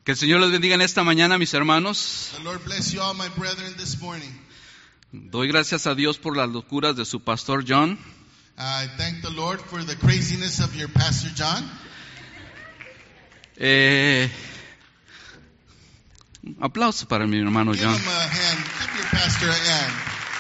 Que el Señor les bendiga en esta mañana, mis hermanos. The Lord bless you all, my brethren, this morning. Doy gracias a Dios por las locuras de su pastor John. I thank the Lord for the craziness of your Pastor John. Un aplauso para mi hermano Give John. him a hand. Give your pastor a hand.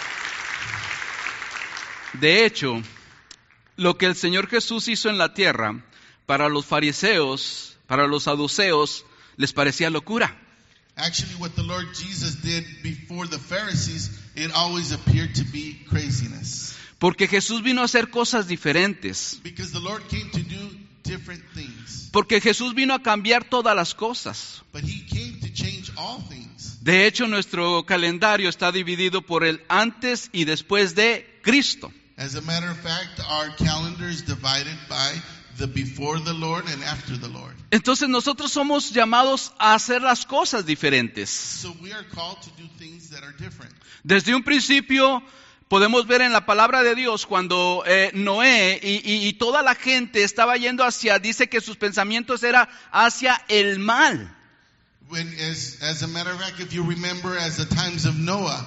De hecho, lo que el Señor Jesús hizo en la tierra, para los fariseos, para los saduceos, les parecía locura. Actually, what the Lord Jesus did before the Pharisees, it always appeared to be craziness. Porque Jesús vino a hacer cosas diferentes. Because the Lord came to do different things. Porque Jesús vino a cambiar todas las cosas. But He came to change all things. De hecho, nuestro calendario está dividido por el antes y después de Cristo. As a matter of fact, our calendar is divided by the before the Lord and after the Lord. Entonces nosotros somos llamados a hacer las cosas diferentes. So we are called to do things that are different. Desde un principio podemos ver en la palabra de Dios cuando Noé y toda la gente estaba yendo dice que sus pensamientos eran hacia el mal. As a matter of fact, if you remember, as the times of Noah,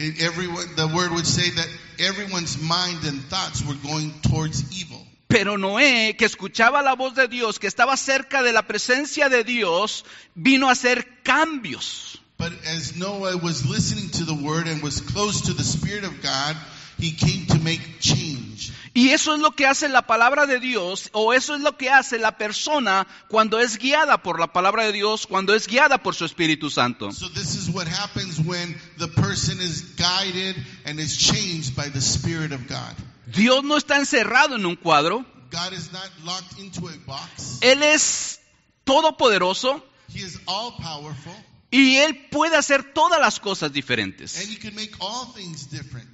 the word would say that everyone's mind and thoughts were going towards evil. Pero Noé, que escuchaba la voz de Dios, que estaba cerca de la presencia de Dios, vino a hacer cambios. But as Noah was listening to the word and was close to the Spirit of God, he came to make change. Y eso es lo que hace la palabra de Dios, o eso es lo que hace la persona cuando es guiada por la palabra de Dios, cuando es guiada por su Espíritu Santo. So this is what happens when the person is guided and is changed by the Spirit of God. Dios no está encerrado en un cuadro. God is not locked into a box. Él es todopoderoso He is all powerful. y Él puede hacer todas las cosas diferentes. And He can make all things different.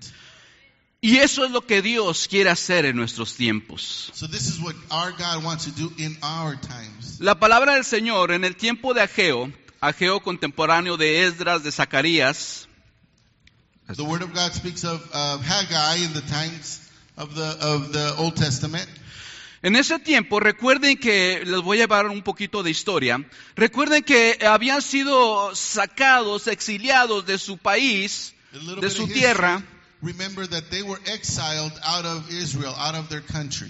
Y eso es lo que Dios quiere hacer en nuestros tiempos. So this is what our God wants to do in our times. La palabra del Señor en el tiempo de Ageo contemporáneo de Esdras, de Zacarías. The Word of God speaks of Haggai in the times of the Old Testament. En ese tiempo, recuerden que, les voy a llevar un poquito de historia, recuerden que habían sido sacados, exiliados de su país, de su tierra. Remember that they were exiled out of Israel, out of their country.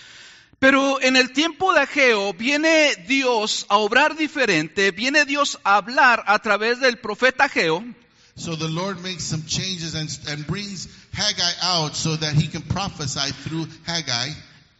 Pero en el tiempo de Ageo viene Dios a obrar diferente, viene Dios a hablar a través del profeta Ageo. So the Lord makes some changes and brings Haggai out so that He can prophesy through Haggai.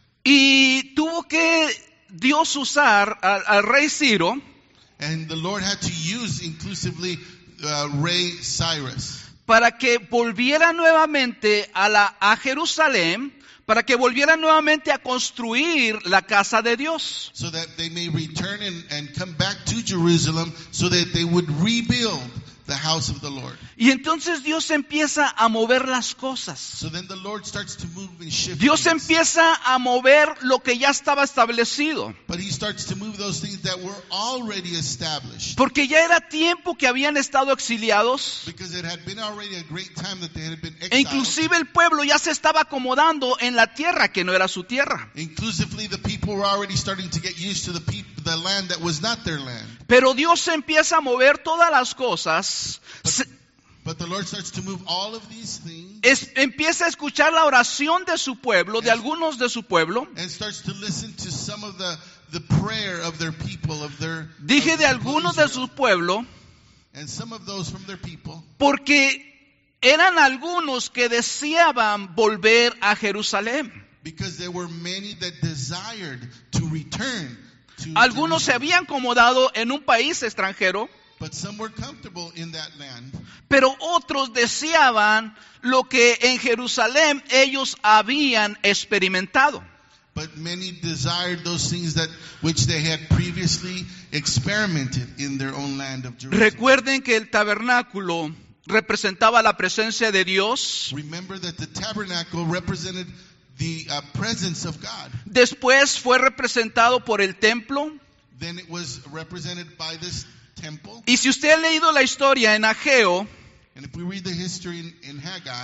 Y tuvo que Dios usar al rey Ciro. And the Lord had to use inclusively Rey Cyrus. Para que volviera nuevamente a Jerusalén, para que volviera nuevamente a construir la casa de Dios. So that they may return and come back to Jerusalem so that they would rebuild the house of the Lord. Y entonces Dios empieza a mover las cosas. So then the Lord starts to move and shift. Dios things. empieza a mover lo que ya estaba establecido. But He starts to move those things that were already established. Porque ya era tiempo que habían estado exiliados. Because it had been already a great time that they had been exiled. E inclusive el pueblo ya se estaba acomodando en la tierra que no era su tierra. Inclusively, the people were already starting to get used to the land that was not their land. Pero Dios empieza a mover todas las cosas. But the Lord starts to move all of these things. Empieza a escuchar la oración de su pueblo, de algunos de su pueblo. And starts to listen to some of the prayer of their people, of their. Dije of de the algunos people de su pueblo, and some of those from their people. porque eran algunos que deseaban volver a Jerusalén. Because there were many that desired to return to Algunos se Jerusalem. habían acomodado en un país extranjero, But some were comfortable in that land. pero otros deseaban lo que en Jerusalén ellos habían experimentado. But many desired those things which they had previously experimented in their own land of Jerusalem. Recuerden que el tabernáculo representaba la presencia de Dios. Remember that the tabernacle represented the presence of God. Después fue representado por el templo. Then it was represented by this temple. Y si usted ha leído la historia en Ageo, And if we read the history in Haggai,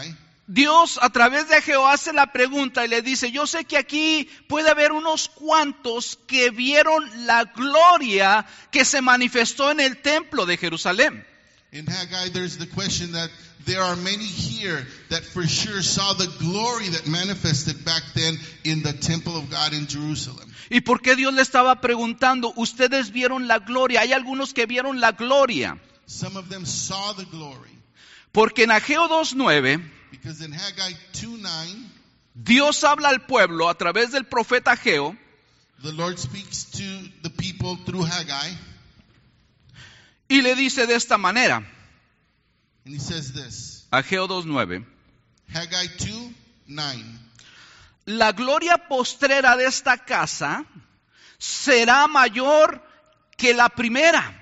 Dios a través de Ageo hace la pregunta y le dice, yo sé que aquí puede haber unos cuantos que vieron la gloria que se manifestó en el templo de Jerusalén. In Haggai, there's the question that there are many here that for sure saw the glory that manifested back then in the temple of God in Jerusalem. ¿Y por qué Dios le estaba preguntando? Ustedes vieron la gloria. Hay algunos que vieron la gloria. Some of them saw the glory. Porque en Ageo 2:9, Because in Haggai 2:9, Dios habla al pueblo a través del profeta Ageo. the Lord speaks to the people through Haggai, Y le dice de esta manera, and he says this. Ageo 2:9, Haggai 2:9. la gloria postrera de esta casa será mayor que la primera.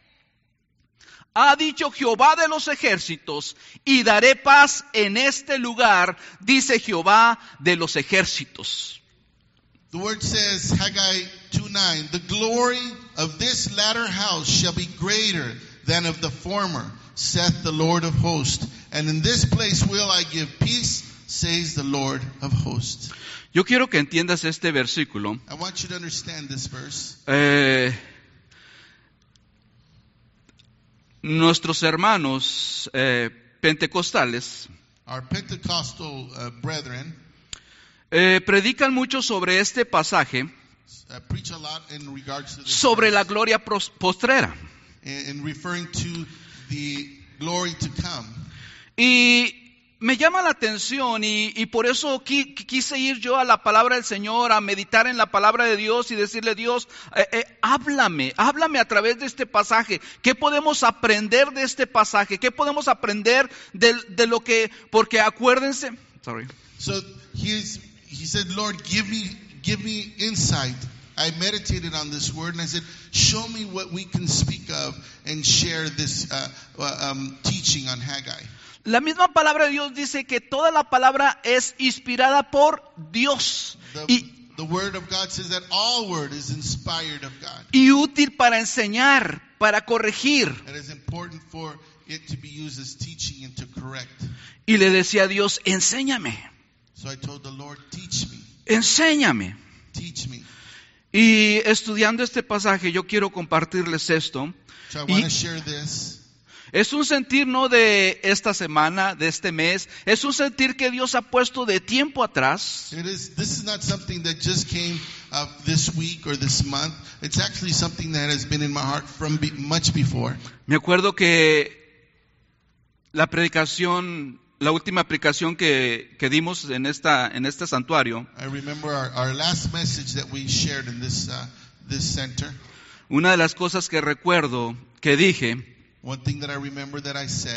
Ha dicho Jehová de los ejércitos, y daré paz en este lugar, dice Jehová de los ejércitos. The word says, Haggai 2:9, the glory of this latter house shall be greater than of the former, saith the Lord of hosts. And in this place will I give peace, says the Lord of hosts. Yo quiero que entiendas este versículo. I want you to understand this verse. Nuestros hermanos pentecostales Our Pentecostal brethren predican mucho sobre este pasaje, preach a lot in regards to this sobre verse, la gloria postrera. in referring to the glory to come. Y me llama la atención y por eso quise ir yo a la palabra del Señor, a meditar en la palabra de Dios y decirle, Dios, háblame a través de este pasaje. ¿Qué podemos aprender de este pasaje? ¿Qué podemos aprender de lo que, porque acuérdense, So he said, Lord, give me insight. I meditated on this word and I said, show me what we can speak of and share this teaching on Haggai. La misma palabra de Dios dice que toda la palabra es inspirada por Dios The word of God says that all word is inspired of God. y útil para enseñar, para corregir. It is important for it to be used as teaching and to correct. Y le decía a Dios, enséñame, So I told the Lord, teach me, enséñame. teach me. Y estudiando este pasaje, yo quiero compartirles esto. So I want to share this. Es un sentir no de esta semana, de este mes, es un sentir que Dios ha puesto de tiempo atrás. This is not something that just came this week or this month. It's actually something that has been in my heart from much before. Me acuerdo que la última predicación que dimos en este santuario, I remember our last message that we shared in this center. una de las cosas que recuerdo que dije, One thing that I remember that I said,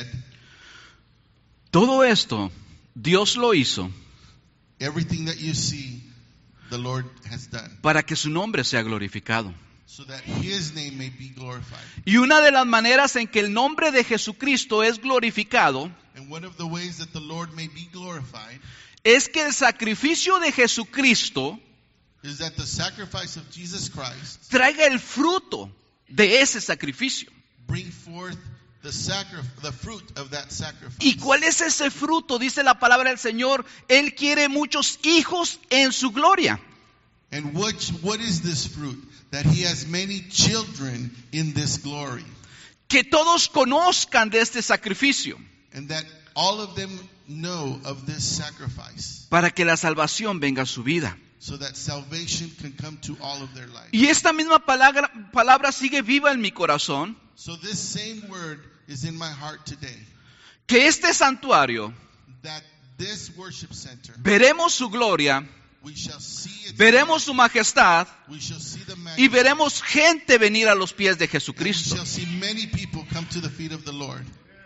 todo esto Dios lo hizo everything that you see, the Lord has done, para que su nombre sea glorificado. so that His name may be glorified. Y una de las maneras en que el nombre de Jesucristo es glorificado And one of the ways that the Lord may be glorified es que el sacrificio de Jesucristo is that the sacrifice of Jesus Christ traiga el fruto de ese sacrificio. bring forth the fruit of that sacrifice. ¿Y cuál es ese fruto? Dice la palabra del Señor, Él quiere muchos hijos en su gloria. And what is this fruit? That He has many children in this glory. Que todos conozcan de este sacrificio, And that all of them know of this sacrifice. para que la salvación venga a su vida. So that salvation can come to all of their lives. Y esta misma palabra sigue viva en mi corazón, So this same word is in my heart today. que este santuario, That this worship center, veremos su gloria, we shall see its veremos su majestad we shall see the y majesty. veremos gente venir a los pies de And we Jesucristo. shall see many people come to the feet of the Lord.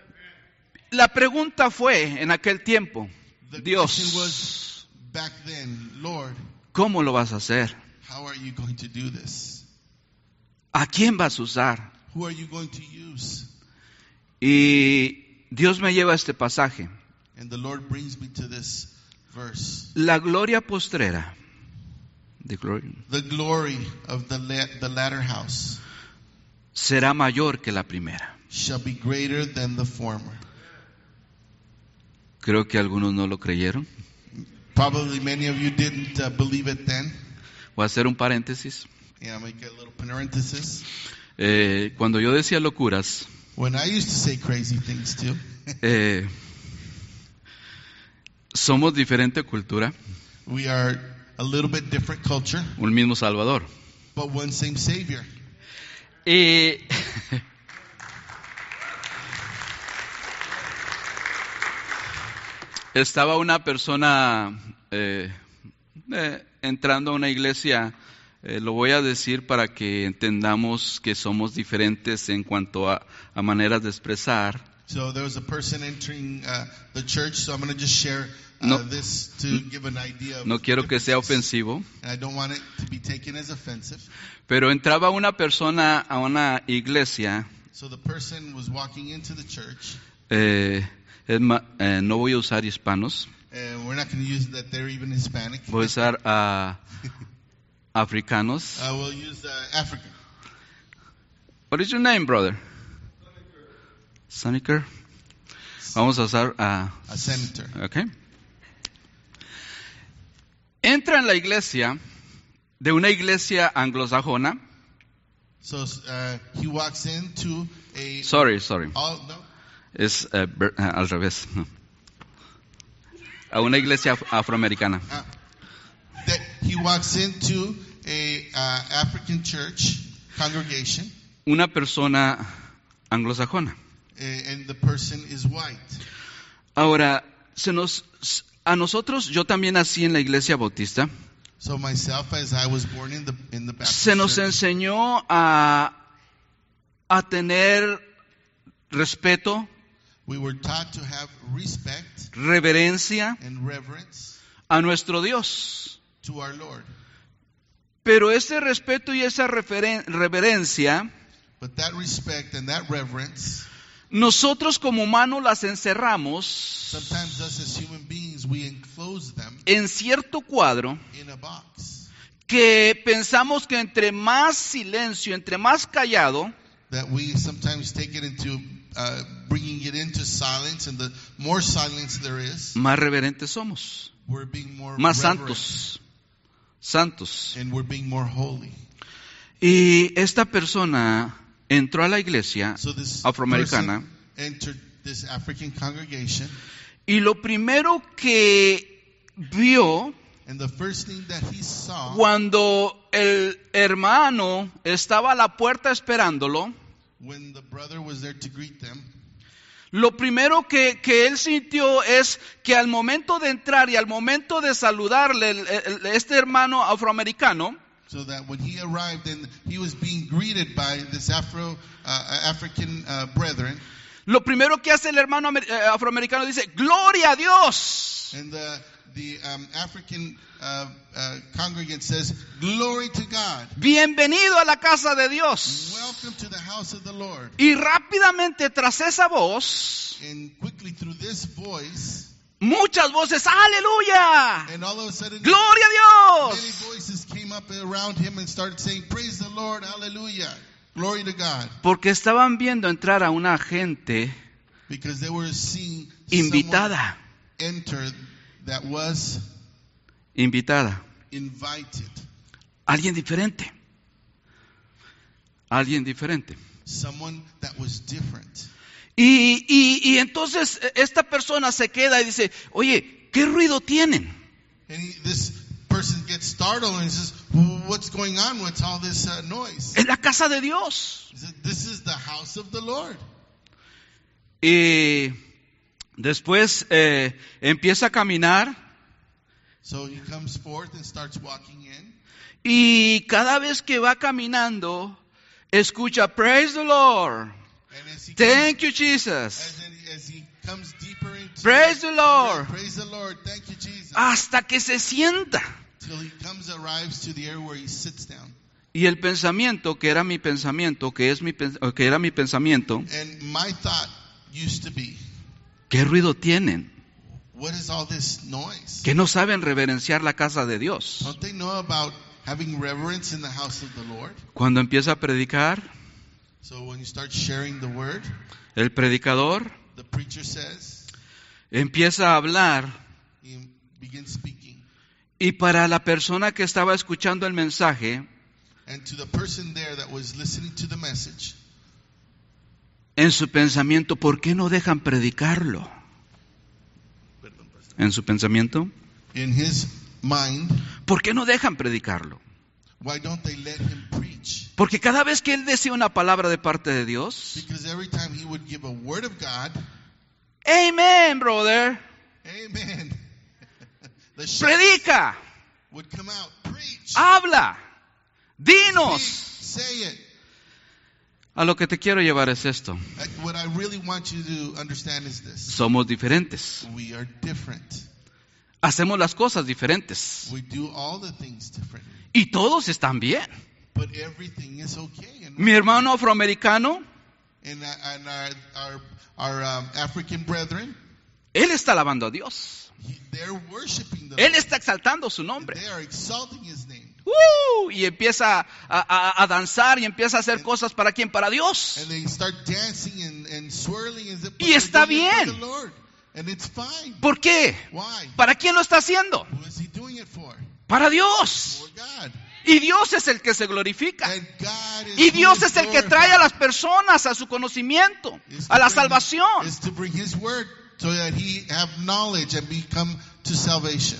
La pregunta fue en aquel tiempo, The question Dios, was back then, Lord, ¿cómo lo vas a hacer? how are you going to do this? ¿A quién vas a usar? Who are you going to use? Y Dios me lleva a este pasaje. And the Lord brings me to this verse. La gloria postrera, the glory of the latter house será mayor que la primera. shall be greater than the former. Creo que algunos no lo creyeron. Probably many of you didn't believe it then. Voy a hacer un paréntesis. Yeah, I'll make a little parenthesis. Cuando yo decía locuras, When I used to say crazy things too, somos diferente cultura, we are a little bit different culture, un mismo Salvador. but one same Savior. Y estaba una persona entrando a una iglesia, lo voy a decir para que entendamos que somos diferentes en cuanto a maneras de expresar. So there was a person entering the church, so I'm going to just share No. this to give an idea of No quiero que sea differences. ofensivo, And I don't want it to be taken as offensive. pero entraba una persona a una iglesia, So the person was walking into the church, no voy a usar hispanos, and we're not going to use that they're even Hispanic. voy a usar a africanos. We'll use African. What is your name, brother? Saniker. Vamos a usar A senator. Okay. Entra en la iglesia, de una iglesia anglosajona. So he walks into a. Sorry. Oh, no. Es al revés. A una iglesia afroamericana. That he walks into a African church congregation, Una persona anglosajona. and the person is white. Ahora, a nosotros, yo también nací en la iglesia bautista, So myself, as I was born in the Baptist se nos church, enseñó a tener respeto, we were taught to have respect reverencia and reverence a nuestro Dios. to our Lord. Pero ese respeto y esa reverencia, But that respect and that reverence, nosotros como humanos las encerramos sometimes us as human beings, we enclose them en cierto cuadro in a box. que pensamos que entre más silencio, entre más callado, That we sometimes take it into bringing it into silence, and the more silence there is, más reverentes somos, we're being more más reverent, santos. and we're being more holy. Y esta persona entró a la iglesia So this afroamericana person entered this African congregation, y lo primero que vio and the first thing that he saw cuando el hermano estaba a la puerta esperándolo, when the brother was there to greet them, lo primero que él sintió es que al momento de entrar y al momento de saludarle este hermano afroamericano, so that when he arrived and he was being greeted by this African brethren, lo primero que hace el hermano afroamericano dice, ¡Gloria a Dios! and the African congregant says, "Glory to God. Bienvenido a la casa de Dios. Welcome to the house of the Lord." Y rápidamente tras esa voz, And quickly through this voice, muchas voces, ¡Aleluya! and all of a sudden, ¡Gloria a many Dios! voices came up around him and started saying, "Praise the Lord, hallelujah, glory to God," Porque estaban viendo entrar a una gente because they were seeing invitada, someone enter that was invitada, invited, alguien diferente, someone that was different. Y entonces esta persona se queda y dice, oye, ¿qué ruido tienen? And this person gets startled and says, "What's going on? What's all this noise?" Es la casa de Dios. He said, "This is the house of the Lord." Y después empieza a caminar So he comes forth and starts walking in. y cada vez que va caminando, escucha, praise the Lord, And as he thank you comes, Jesus, as he comes deeper into praise the Lord, praise the Lord, thank you Jesus, hasta que se sienta. till he arrives to the area where he sits down. Y el pensamiento, que era mi pensamiento, que era mi pensamiento, And my thought used to be, ¿qué ruido tienen? what is all this noise? Que no saben reverenciar la casa de Dios. Don't they know about having reverence in the house of the Lord? Cuando empieza a predicar, So when you start sharing the word, el predicador the preacher says, Empieza a hablar. He begins speaking. Y para la persona que estaba escuchando el mensaje, And to the person there that was listening to the message, en su pensamiento, ¿por qué no dejan predicarlo? En su pensamiento, in his mind, ¿por qué no dejan predicarlo? why don't they let him preach? Porque cada vez que él decía una palabra de parte de Dios, Because every time he would give a word of God, Amen, brother, amen, the shouts predica, would come out, preach, habla, speak, dinos. say it. A lo que te quiero llevar es esto. What I really want you to understand is this. Somos diferentes. We are different. Hacemos las cosas diferentes. We do all the things differently. Y todos están bien. But everything is okay. And Mi hermano afroamericano, our African brethren, él está alabando a Dios. they're worshiping the Él Lord. está exaltando su nombre. They are exalting his name. Y empieza a danzar y empieza a hacer cosas para quién, para Dios. And they start dancing and swirling as if Y está they're doing it for bien. the Lord. And it's fine. ¿Por qué? Why? ¿Para quién lo está haciendo? Who is he doing it for? Para Dios. For God. Y Dios es el que se glorifica. And God is Y who Dios is es el que glorified. trae a las personas a su conocimiento, Is to a la bring- salvación. Is to bring his word so that he have knowledge and become to salvation.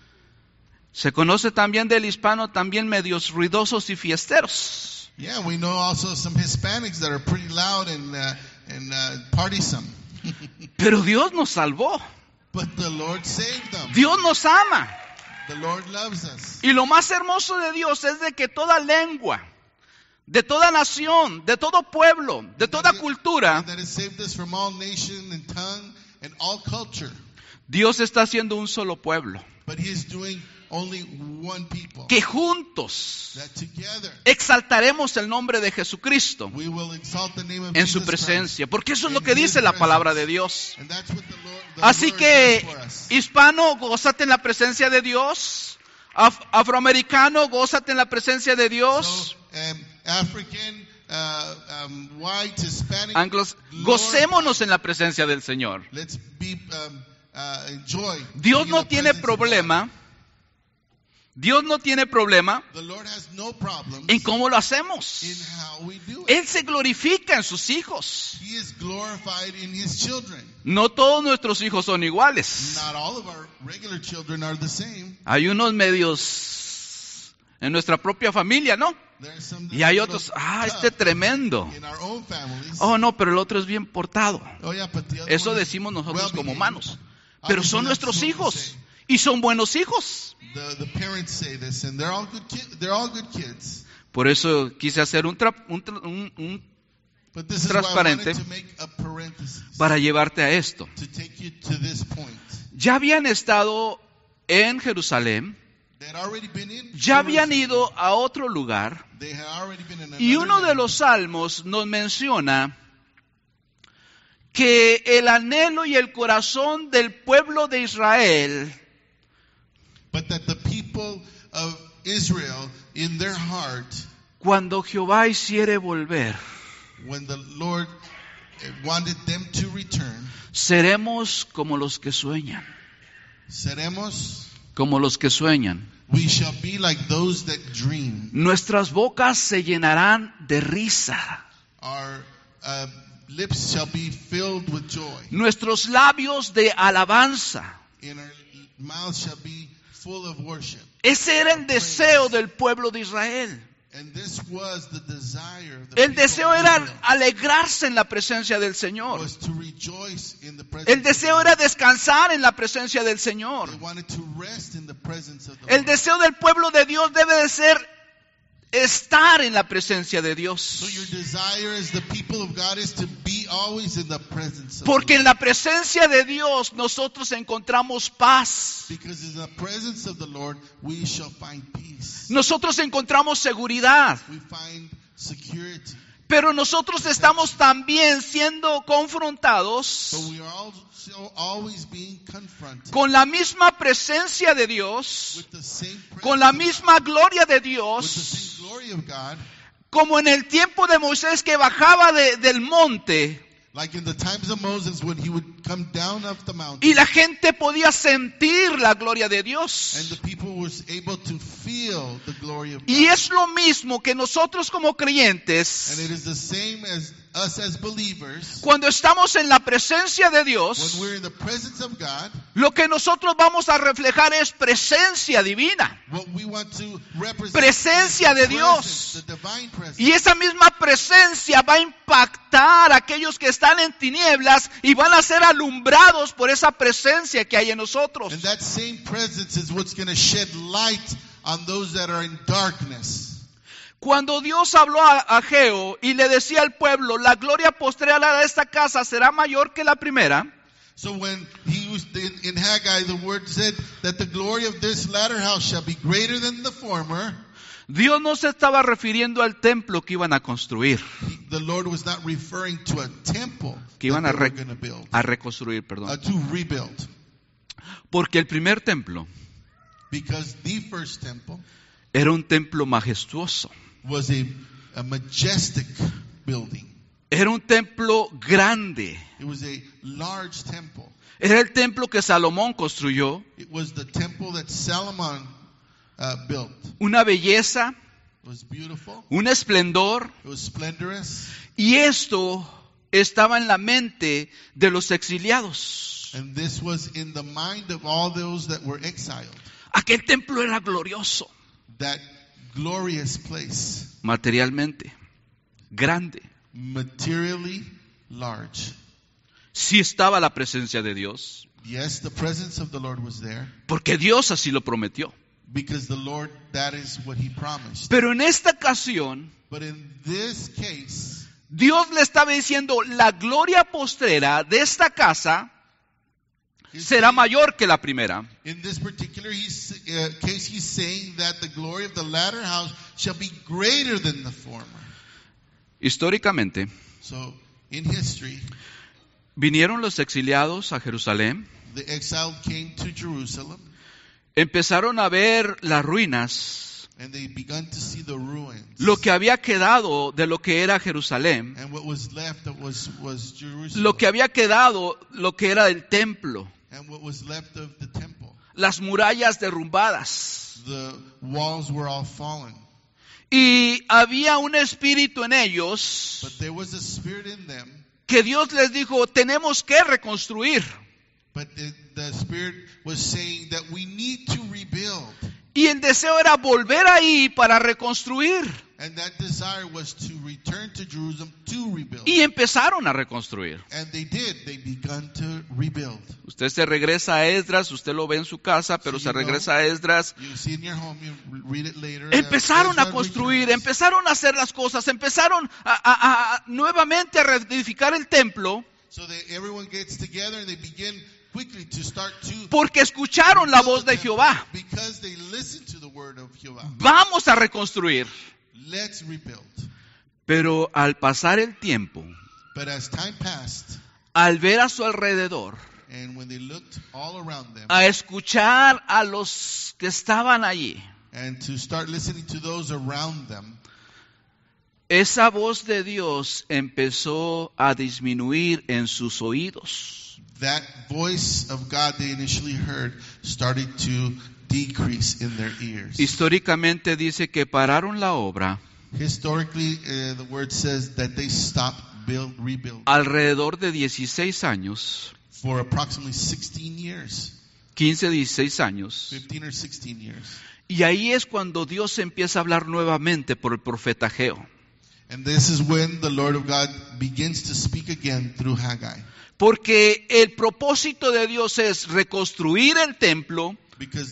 Se conoce también del hispano también medios ruidosos y fiesteros. Yeah, we know also some Hispanics that are pretty loud and partysome. Pero Dios nos salvó. But the Lord saved them. Dios nos ama. The Lord loves us. Y lo más hermoso de Dios es de que toda lengua, de toda nación, de todo pueblo, de toda cultura, And that has saved us from all nation and tongue and all culture. Dios está haciendo un solo pueblo. But he is doing only one people. Que juntos That together exaltaremos el nombre de Jesucristo we will exalt the name of en su Jesus presencia. Christ. Porque eso es In lo que his dice la palabra de presence. Dios. And that's what the Así word que, does for us. hispano, gózate en la presencia de Dios. Afroamericano, gózate en la presencia de Dios. So, African, white, Hispanic, Anglos, Lord, gocémonos en la presencia del Señor. let's be enjoy. Dios being in no the tiene presence of problema. Dios no tiene problema God. The Lord has no problem en cómo lo hacemos. in how we do it. Él se glorifica en sus hijos. He is glorified in his children. No todos nuestros hijos son iguales. Not all of our regular children are the same. Hay unos medios en nuestra propia familia, ¿no? There are some that Y hay are a otros, little este tough tremendo. in our own families. Oh, no, pero el otro es bien portado. Oh, yeah, but the other Eso one is decimos nosotros como well-behaved. humanos. Pero son Obviously, nuestros that's what we hijos. say. Y son buenos hijos. The parents say this, and they're all good they're all good kids. Por eso quise hacer un But this is why I transparente wanted to make a parenthesis para llevarte a esto. to take you to this point. Ya habían estado en Jerusalén, They had already been in ya habían Jerusalem. ido a otro lugar, They had already been in y another uno de land. los salmos nos menciona que el anhelo y el corazón del pueblo de Israel But that the people of Israel, in their heart, cuando Jehová hiciere volver, when the Lord wanted them to return, seremos como los que sueñan, seremos, como los que sueñan. we shall be like those that dream. Nuestras bocas se llenarán de risa, Our lips shall be filled with joy. nuestros labios de alabanza. And our mouths shall be full of worship. Ese era el deseo del pueblo de Israel. And this was the desire of the El people deseo of era Israel, alegrarse en la presencia del Señor. was to rejoice in the presence El deseo of era the descansar en la presencia del Señor. Lord. They wanted to rest in the presence of the El Lord. deseo del pueblo de Dios debe de ser estar en la presencia de So Dios. your desire as the people of God is to be always in the presence of Porque the en la presencia de Dios nosotros encontramos paz. Lord. Because in the presence of the Lord we shall find peace. Nosotros encontramos seguridad. We find security. Pero nosotros estamos también siendo confrontados But we are also always being confronted con la misma presencia de Dios, with the same presence con la of God, misma gloria de with the Dios, same glory of God. como en el tiempo de Moisés que bajaba del monte Like in the times of Moses when he would would come down off the mountain. Y la gente podía sentir la gloria de Dios. And the people was able to feel the glory of God. Y es lo mismo que nosotros como creyentes, And it is the same as us as believers. cuando estamos en la presencia de When Dios, we're in the presence of God, lo que nosotros vamos a reflejar es presencia divina. what we want to represent Presencia is de the Dios. presence, the divine presence. Y esa misma presencia va a impactar a aquellos que están en tinieblas y van a ser alumbrados por esa presencia que hay en nosotros. And that same presence is what's going to shed light on those that are in darkness. Cuando Dios habló a Ageo y le decía al pueblo, la gloria postrera de esta casa será mayor que la primera, So when he was in Haggai, the word said that the glory of this latter house shall be greater than the former. Dios no se estaba refiriendo al templo que iban a construir, The Lord was not referring to a temple que iban that they were going to build, a reconstruir, perdón. to rebuild. Porque el primer templo Because the first temple era un templo majestuoso, was a majestic building. era un templo grande, It was a large temple. era el templo que Salomón construyó, It was the temple that Solomon built. una belleza, It was beautiful. un esplendor, It was splendorous. y esto estaba en la mente de los exiliados. And this was in the mind of all those that were exiled. Aquel templo era glorioso, That glorious place, materialmente, grande. materially large. Sí estaba la presencia de Dios, Yes, the presence of the Lord was there. porque Dios así lo prometió. Because the Lord, that is what He promised. Pero en esta ocasión, But in this case, Dios le estaba diciendo, la gloria postrera de esta casa será mayor que la primera. in this particular case, He's saying that the glory of the latter house shall be greater than the former. Históricamente, So, in history, vinieron los exiliados a Jerusalén, the exiled came to Jerusalem, empezaron a ver las ruinas, and they began to see the ruins. lo que había quedado de lo que era Jerusalén, And what was left was Jerusalem. lo que había quedado, lo que era el templo, And what was left of the temple. las murallas derrumbadas. The walls were all fallen. Y había un espíritu en ellos But there was a spirit in them. que Dios les dijo, tenemos que reconstruir. But the spirit was saying that we need to rebuild. Y el deseo era volver ahí para reconstruir. And that desire was to return to Jerusalem to rebuild. Y empezaron a reconstruir. And they did. They began to rebuild. Usted se regresa a Esdras, usted lo ve en su casa, pero Sí, se ¿no? regresa a Esdras. You see in your home, you read it later. Empezaron a Ezra construir, returns. empezaron a hacer las cosas, empezaron a nuevamente a reedificar el templo, So everyone gets together and they begin quickly to start to porque escucharon la rebuild voz the de temple Jehová. because they listened to the word of Jehovah. Vamos a reconstruir. Let's rebuild. Pero al pasar el tiempo, But as time passed, al ver a su alrededor, and when they looked all around them, a escuchar a los que estaban allí, and to start listening to those around them, esa voz de Dios empezó a disminuir en sus oídos. that voice of God they initially heard started to decrease in their ears. Históricamente dice que pararon la obra Historically, the word says that they stopped rebuilding alrededor de 16 años, for approximately 16 years, 15, 16 años. 15 or 16 years. Y ahí es cuando Dios empieza a hablar nuevamente por el profeta Ageo. And this is when the Lord of God begins to speak again through Haggai. Porque el propósito de Dios es reconstruir el templo, Because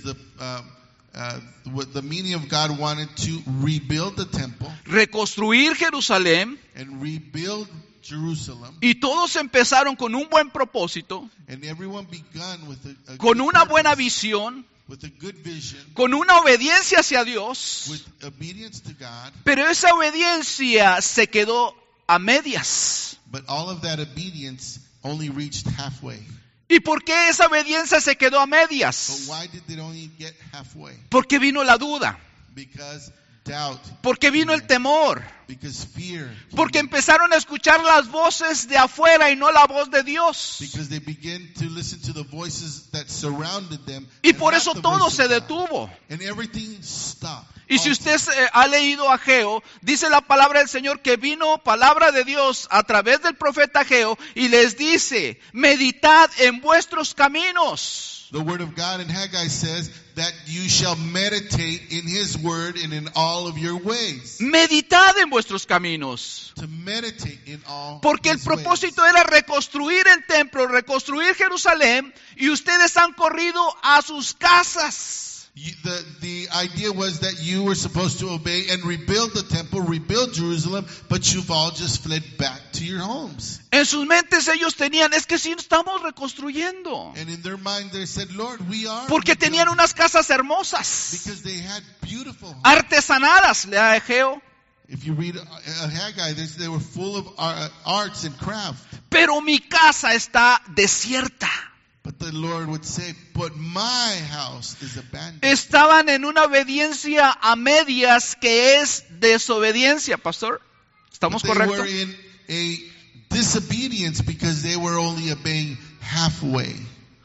what the meaning of God wanted to rebuild the temple reconstruir Jerusalén, and rebuild Jerusalem, y todos empezaron con un buen propósito, and everyone began with a con good una buena purpose, visión, with a good vision, con una obediencia hacia Dios, with obedience to God, pero esa obediencia se quedó a medias. but all of that obedience only reached halfway. ¿Y por qué esa obediencia se quedó a But medias? why did they only get halfway? Porque vino la duda. Because doubt, porque vino el temor, because fear, porque empezaron a escuchar las voces de afuera y no la voz de Dios. because they begin to listen to the voices that surrounded them. Y and por not eso the todo voice se of God. detuvo. And everything stopped. Y si Also, usted ha leído Ageo, dice la palabra del Señor que vino palabra de Dios a través del profeta Ageo y les dice, meditad en vuestros caminos. the word of God in Haggai says that you shall meditate in His word and in all of your ways. Meditad en vuestros caminos. To meditate in all Porque el His ways. propósito era reconstruir el templo, reconstruir Jerusalén, y ustedes han corrido a sus casas. The idea was that you were supposed to obey and rebuild the temple, rebuild Jerusalem, but you've all just fled back to your homes. En sus mentes ellos tenían, es que sí estamos reconstruyendo. And in their mind they said, Lord, we are. Porque tenían rebuilding. unas casas hermosas, Because they had beautiful homes. artesanadas, lea Ageo. If you read Haggai, they were full of arts and craft. Pero mi casa está desierta. But the Lord would say, but my house is abandoned. Estaban en una obediencia a medias que es desobediencia, pastor. ¿Estamos But they were correctos? in a disobedience because they were only obeying halfway.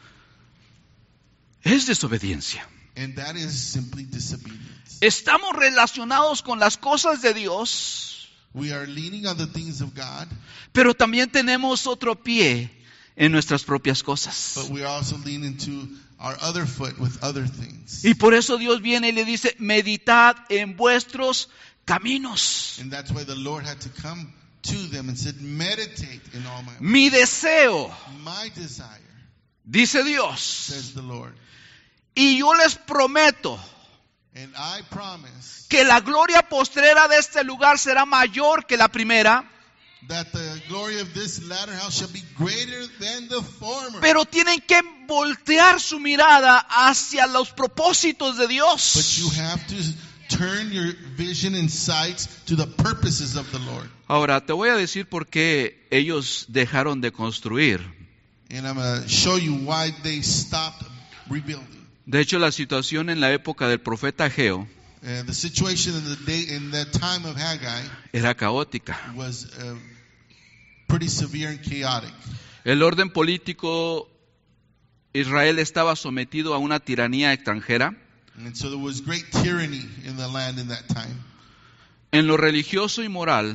Es desobediencia. And that is simply disobedience. Estamos relacionados con las cosas de Dios, We are leaning on the things of God, pero también tenemos otro pie en nuestras propias cosas. but we are also leaning to our other foot with other things. Y por eso Dios viene y le dice, meditad en vuestros caminos. And that's why the Lord had to come to them and said, meditate in all my ways. Mi deseo, My desire, dice Dios, says the Lord. y yo les prometo And I promise que la gloria postrera de este lugar será mayor que la primera, that the glory of this latter house shall be greater than the former. pero tienen que voltear su mirada hacia los propósitos de But you Dios. have to turn your vision and sights to the purposes of the Lord. Ahora, te voy a decir por qué ellos dejaron de construir. And I'm going to show you why they stopped rebuilding. De hecho, la situación en la época del profeta Ageo The situation in the time of Haggai era caótica. was pretty severe and chaotic. El orden político, Israel estaba sometido a una tiranía extranjera. And so there was great tyranny in the land in that time. En lo religioso y moral,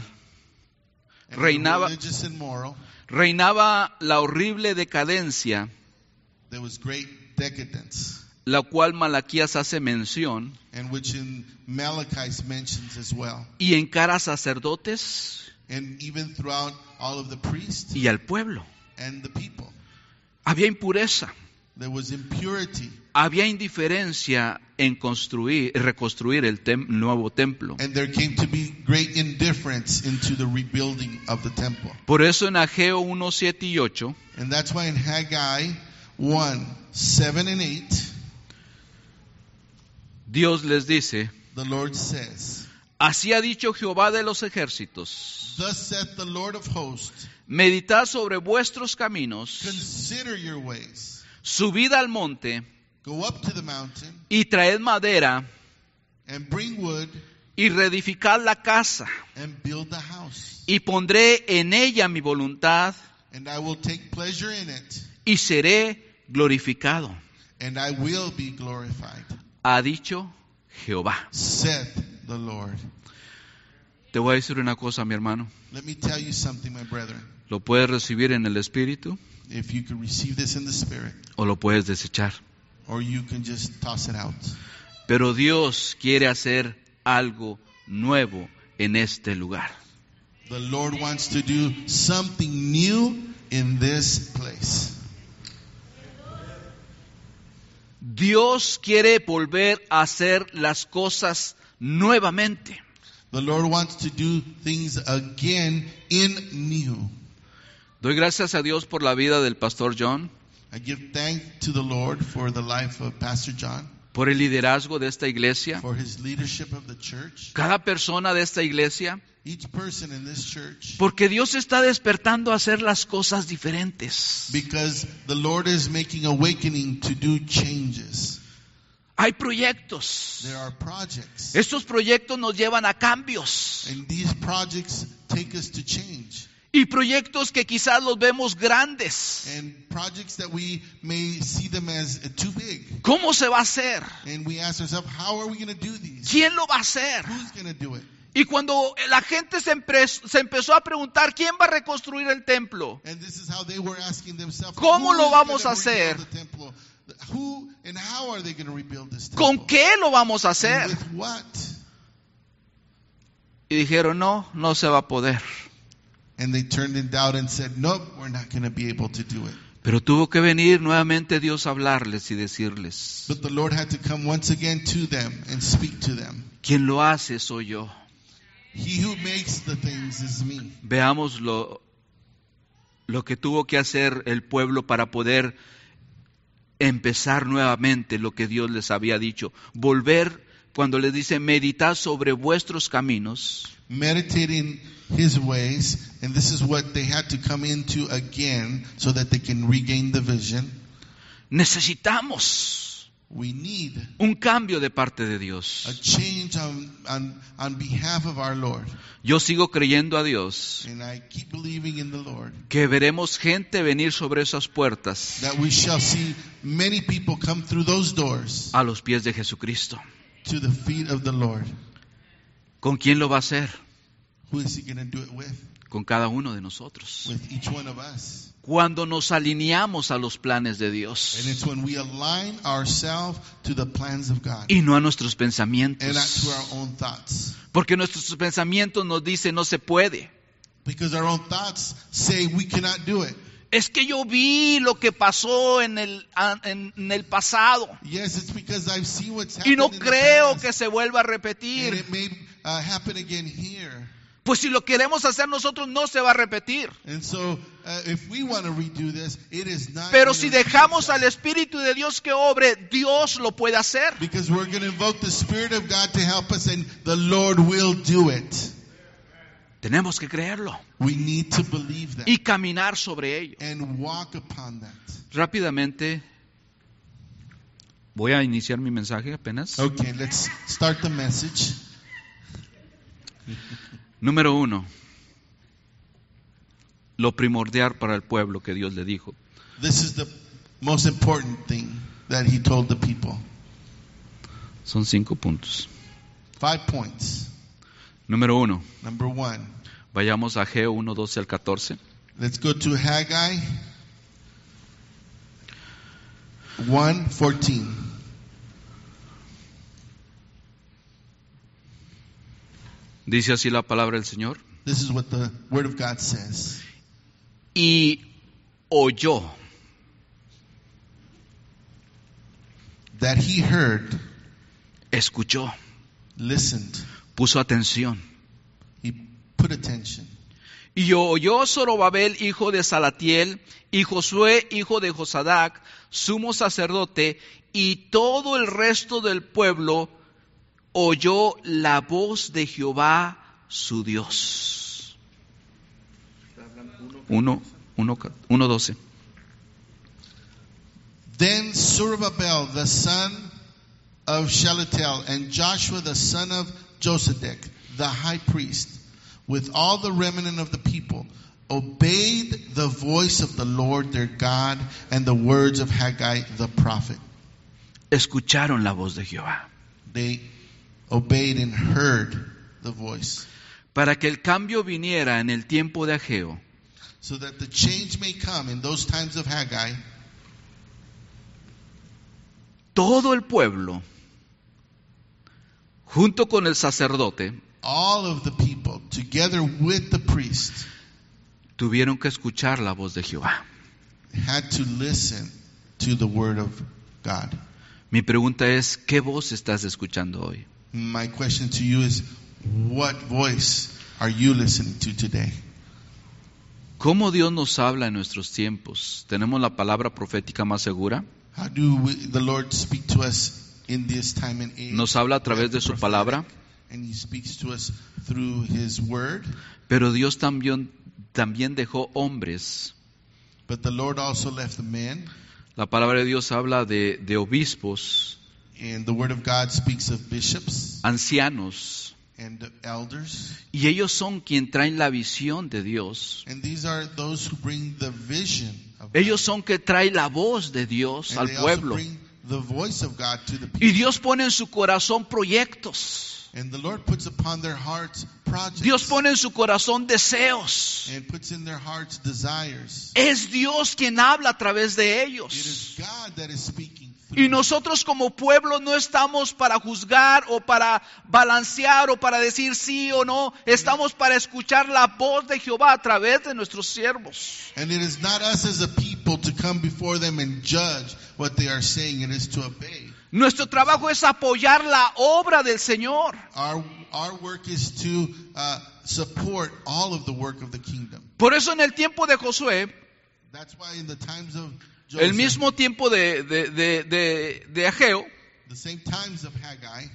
And Reinaba- religious and moral, reinaba la horrible decadencia, there was great decadence, la cual Malaquías hace mención, and which in Malachi mentions as well. y encara a sacerdotes And even throughout all of the priests y al pueblo. and the people, Había impureza, there was impurity, había indiferencia en reconstruir el nuevo templo. and there came to be great indifference into the rebuilding of the temple. Por eso en Ageo 1, 7 y 8, And that's why in Haggai 1, 7 and 8, Dios les dice, the Lord says, así ha dicho Jehová de los ejércitos, thus saith the Lord of hosts, meditad sobre vuestros caminos, consider your ways, subid al monte go up to the mountain, y traed madera and bring wood, y reedificad la casa and build the house. y pondré en ella mi voluntad And I will take pleasure in it, y seré glorificado, and I will be glorified, ha dicho Jehová. saith the Lord. Te voy a decir una cosa, mi hermano, Let me tell you something, my brethren. lo puedes recibir en el Espíritu If you can receive this in the Spirit, o lo puedes desechar. or you can just toss it out. Pero Dios quiere hacer algo nuevo en este lugar. The Lord wants to do something new in this place. Dios quiere volver a hacer las cosas nuevamente. The Lord wants to do things again in new. Doy gracias a Dios por la vida del pastor John, I give thanks to the Lord for the life of Pastor John, por el liderazgo de esta iglesia. for his leadership of the church, Cada persona de esta iglesia, each person in this church, porque Dios está despertando a hacer las cosas diferentes. because the Lord is making awakening to do changes. Hay proyectos. There are projects. Estos proyectos nos llevan a cambios. And these projects take us to change. Y proyectos que quizás los vemos grandes. And projects that we may see them as too big. ¿Cómo se va a hacer? And we ask ourselves, how are we going to do these? ¿Quién lo va a hacer? Who's going to do it? Y cuando la gente se empezó a preguntar, ¿quién va a reconstruir el templo? And this is how they were asking themselves, ¿Cómo who lo is vamos gonna a hacer? rebuild the temple? Who and how are they going to rebuild this temple? ¿Con qué lo vamos a And hacer? with what? Y dijeron, no se va a poder. And they turned in doubt and said, nope, we're not going to be able to do it. Pero tuvo que venir nuevamente Dios a hablarles y decirles, But the Lord had to come once again to them and speak to them. quien lo hace soy yo. He who makes the things is me. Veamos lo que tuvo que hacer el pueblo para poder empezar nuevamente lo que Dios les había dicho. Volver, cuando les dice, meditad sobre vuestros caminos. Meditating his ways, and this is what they had to come into again so that they can regain the vision. Necesitamos We need un cambio de parte de a Dios. change on behalf of our Lord. Yo sigo creyendo a Dios And I keep believing in the Lord que veremos gente venir sobre esas puertas that we shall see many people come through those doors a los pies de Jesucristo. to the feet of the Lord. ¿Con quién lo va a hacer? Who is he going to do it with? Con cada uno de nosotros. With each one of us. Cuando nos alineamos a los planes de Dios And it's when we align ourselves to the plans of God y no a nuestros and not to pensamientos. our own thoughts. Porque nuestros pensamientos nos dicen no se puede. Because our own thoughts say we cannot do it. Es que yo vi lo que pasó en el pasado Yes, it's because I've seen what's y happened no in the creo past, que se vuelva a and repetir. it may happen again here. Pues si lo queremos hacer nosotros no se va a repetir. And so, if we want to redo this, it is not. Pero going si to repeat dejamos al itself. Espíritu de Dios que obre, Dios lo puede hacer. Because we're going to invoke the Spirit of God to help us, and the Lord will do it. Tenemos que creerlo We need to believe that y caminar sobre ello. and walk upon that. Rápidamente, voy a iniciar mi mensaje apenas. Okay, let's start the message. Número 1. Lo primordial para el pueblo que Dios le dijo. This is the most important thing that he told the people. Son 5 puntos. 5 points. Número 1. Number 1. Vayamos a Ageo 1, 12 al 14. Let's go to Haggai 1:14. Dice así la palabra del Señor. This is what the Word of God says. Y oyó That he heard, escuchó, listened, puso atención. he put attention. Y oyó Zorobabel, hijo de Salatiel, y Josué, hijo de Josadac, sumo sacerdote, y todo el resto del pueblo oyó la voz de Jehová, su Dios. 1:12. Then Zerubbabel the son of Shealtiel and Joshua the son of Josedek, the high priest, with all the remnant of the people, obeyed the voice of the Lord their God and the words of Haggai the prophet. Escucharon la voz de Jehová. They obeyed and heard the voice. Para que el cambio viniera en el tiempo de Ageo, So that the change may come in those times of Haggai, todo el pueblo, junto con el sacerdote, all of the people, together with the priest, tuvieron que escuchar la voz de Jehová. had to listen to the word of God. Mi pregunta es, ¿qué voz estás escuchando hoy? My question to you is, what voice are you listening to today? ¿Cómo Dios nos habla en nuestros tiempos? ¿Tenemos la palabra profética más segura? How do the Lord speak to us in this time and age? Nos habla a través de su palabra, And He speaks to us through His word. pero Dios también dejó hombres. But the Lord also left men. La palabra de Dios habla de obispos And the Word of God speaks of bishops ancianos, and elders. y ellos son quien traen la visión de Dios. And these are those who bring the vision of Ellos God. son que traen la voz de Dios And al they also pueblo. bring the voice of God to the Y people. Dios pone en su corazón proyectos. And the Lord puts upon their hearts projects. Dios pone en su corazón deseos. And puts in their hearts desires. Es Dios quien habla a través de It ellos. is God that is speaking through Y them. nosotros como pueblo no estamos para juzgar o para balancear o para decir sí o no. Estamos para escuchar la voz de Jehová a través de nuestros siervos. And it is not us as a people to come before them and judge what they are saying. It is to obey. Nuestro trabajo es apoyar la obra del Señor. Our work is to support all of the work of the kingdom. Por eso en el tiempo de Josué, That's why in the times of el Joseph, mismo tiempo de Ageo, the same times of Haggai,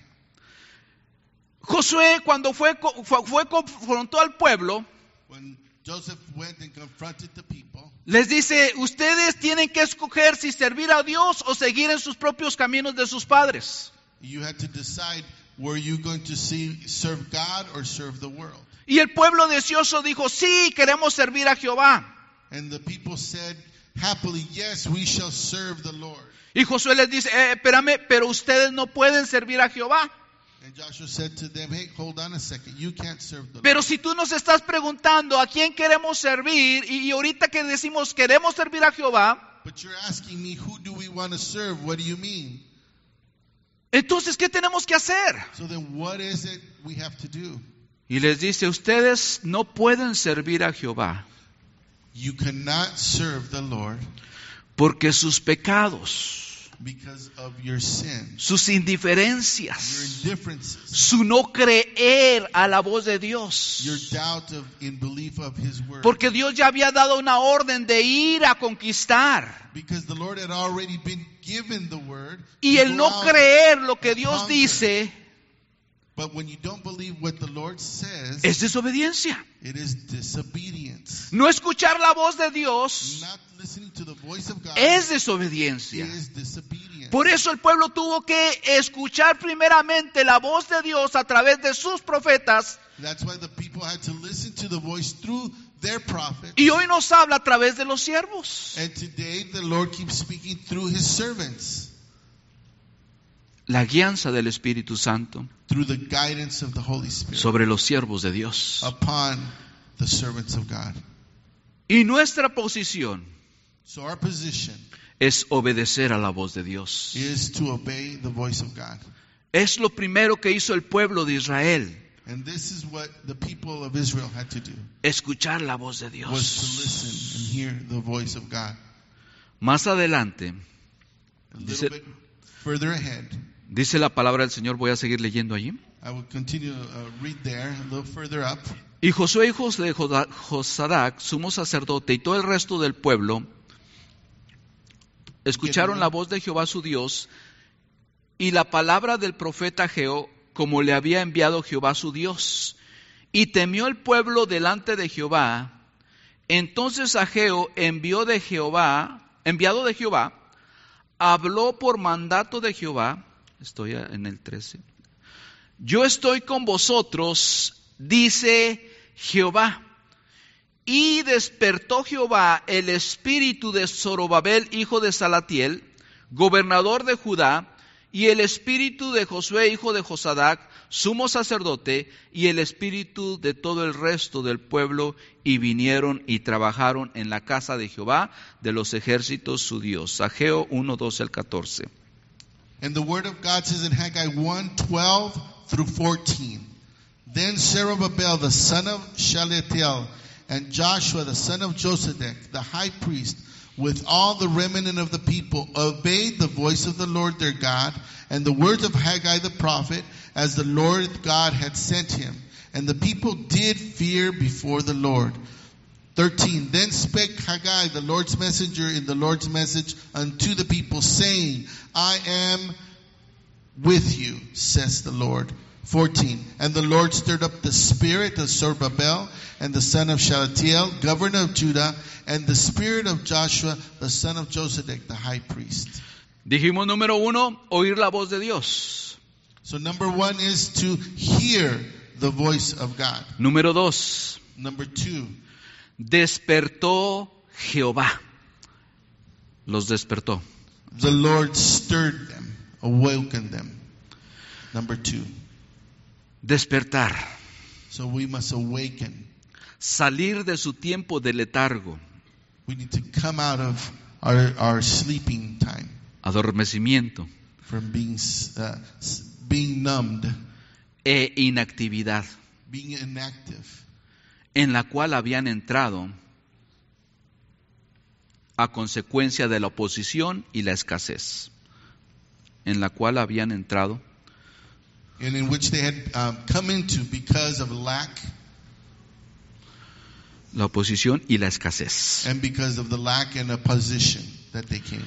Josué cuando confrontó al pueblo, when Joseph went and confronted the people, les dice, ustedes tienen que escoger si servir a Dios o seguir en sus propios caminos de sus padres. you had to decide, were you going to serve God or serve the world? Y el pueblo deseoso dijo, sí, queremos servir a Jehová. And the people said, happily, yes, we shall serve the Lord. Y Josué les dice, espérame, pero ustedes no pueden servir a Jehová. And Joshua said to them, hey, hold on a second, you can't serve the Lord. Pero si tú nos estás preguntando a quién queremos servir, y ahorita que decimos queremos servir a Jehová, But you're asking me, who do we want to serve? What do you mean? entonces, ¿qué tenemos que hacer? So then what is it we have to do? Y les dice, ustedes no pueden servir a Jehová, You cannot serve the Lord porque sus pecados, because of your sin, sus your indiferencias, indifferences, su no creer a la voz de your Dios. doubt in belief of His word. Porque Dios ya había dado una orden de ir a conquistar. Because the Lord had already been given the word. Y to el go no out creer lo que and Dios conquer. dice But when you don't believe what the Lord says, es desobediencia. it is disobedience. No escuchar la voz de Dios Not listening to the voice of God es desobediencia. is disobedience. Por eso el pueblo tuvo que escuchar primeramente la voz de Dios a través de sus profetas, That's why the people had to listen to the voice through their prophets. y hoy nos habla a través de los siervos. And today the Lord keeps speaking through His servants, La guianza del Espíritu Santo through the guidance of the Holy Spirit sobre los siervos de Dios. upon the servants of God. Y nuestra posición So our position es obedecer a la voz de Dios. is to obey the voice of God. Es lo primero que hizo el pueblo de Israel, And this is what the people of Israel had to do, escuchar la voz de was to Dios. listen and hear the voice of God. Más adelante, A Dice- little bit further ahead, dice la palabra del Señor, voy a seguir leyendo allí. I will continue to read there, a little further up. Y Josué, hijos de Josadac, sumo sacerdote, y todo el resto del pueblo, escucharon la voz de Jehová su Dios, y la palabra del profeta Ageo, como le había enviado Jehová su Dios. Y temió el pueblo delante de Jehová. Entonces Ageo, enviado de Jehová, habló por mandato de Jehová. Estoy en el 13. Yo estoy con vosotros, dice Jehová. Y despertó Jehová el espíritu de Zorobabel, hijo de Salatiel, gobernador de Judá, y el espíritu de Josué, hijo de Josadac, sumo sacerdote, y el espíritu de todo el resto del pueblo, y vinieron y trabajaron en la casa de Jehová de los ejércitos su Dios. Ageo 1, 12 al 14. And the word of God says in Haggai 1:12 through 14. Then Zerubbabel the son of Shealtiel and Joshua the son of Josedek, the high priest, with all the remnant of the people, obeyed the voice of the Lord their God and the words of Haggai the prophet, as the Lord God had sent him. And the people did fear before the Lord. 13. Then spake Haggai, the Lord's messenger, in the Lord's message unto the people, saying, I am with you, says the Lord. 14. And the Lord stirred up the spirit of Zerubbabel and the son of Shealtiel, governor of Judah, and the spirit of Joshua, the son of Josedek, the high priest. Dijimos número 1, oír la voz de Dios. So number 1 is to hear the voice of God. Número 2, Number 2, despertó Jehová. Los despertó. the Lord stirred them, awakened them. Number 2. Despertar. So we must awaken. Salir de su tiempo de letargo, We need to come out of our sleeping time, adormecimiento from being numbed, e inactividad, being inactive, en la cual habían entrado a consecuencia de la oposición y la escasez. En la cual habían entrado and in which they had come into because of lack la oposición y la escasez. and because of the lack and opposition that they came.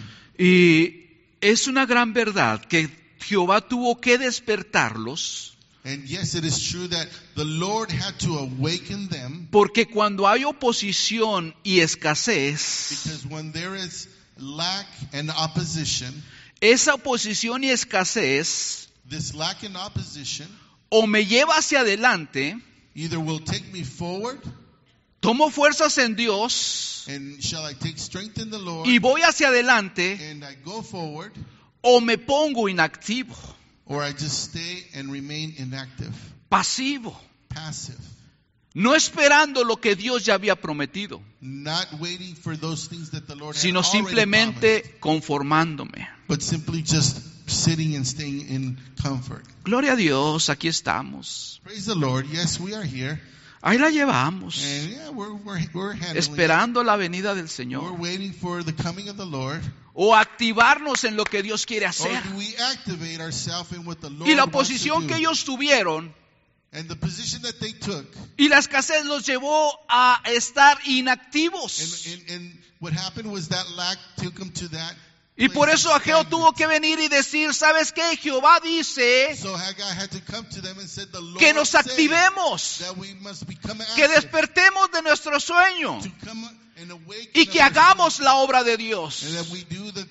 Y es una gran verdad que Jehová tuvo que despertarlos, And yes, it is true that the Lord had to awaken them, porque cuando hay oposición y escasez, because when there is lack and opposition, esa oposición y escasez this lack and opposition o me lleva hacia adelante, either will take me forward, tomo fuerzas en Dios and shall I take strength in the Lord, y voy hacia adelante, and I go forward, o me pongo inactivo, or I just stay and remain inactive, pasivo, passive, no esperando lo que Dios ya había prometido, not waiting for those things that the Lord had sino already simplemente promised, conformándome. but simply just sitting and staying in comfort. Gloria a Dios, aquí estamos. Praise the Lord. Yes, we are here. Ahí la llevamos, And yeah, we're handling esperando la venida del it. Señor. We're waiting for the coming of the Lord. O activarnos en lo que Dios quiere Or hacer. do we activate ourselves in what the Lord Y la wants to posición do? que ellos tuvieron And the position that they took, y la escasez los llevó a estar inactivos. and what happened was that lack took them to that. Y por place eso of Ageo tuvo stagnant. que venir y decir, ¿sabes qué? Jehová dice So Haggai had to come to them and said, the Lord que nos said activemos, that we must become que active, despertemos de nuestro sueño to come and awaken y que of our hagamos la obra de and Dios. that we do the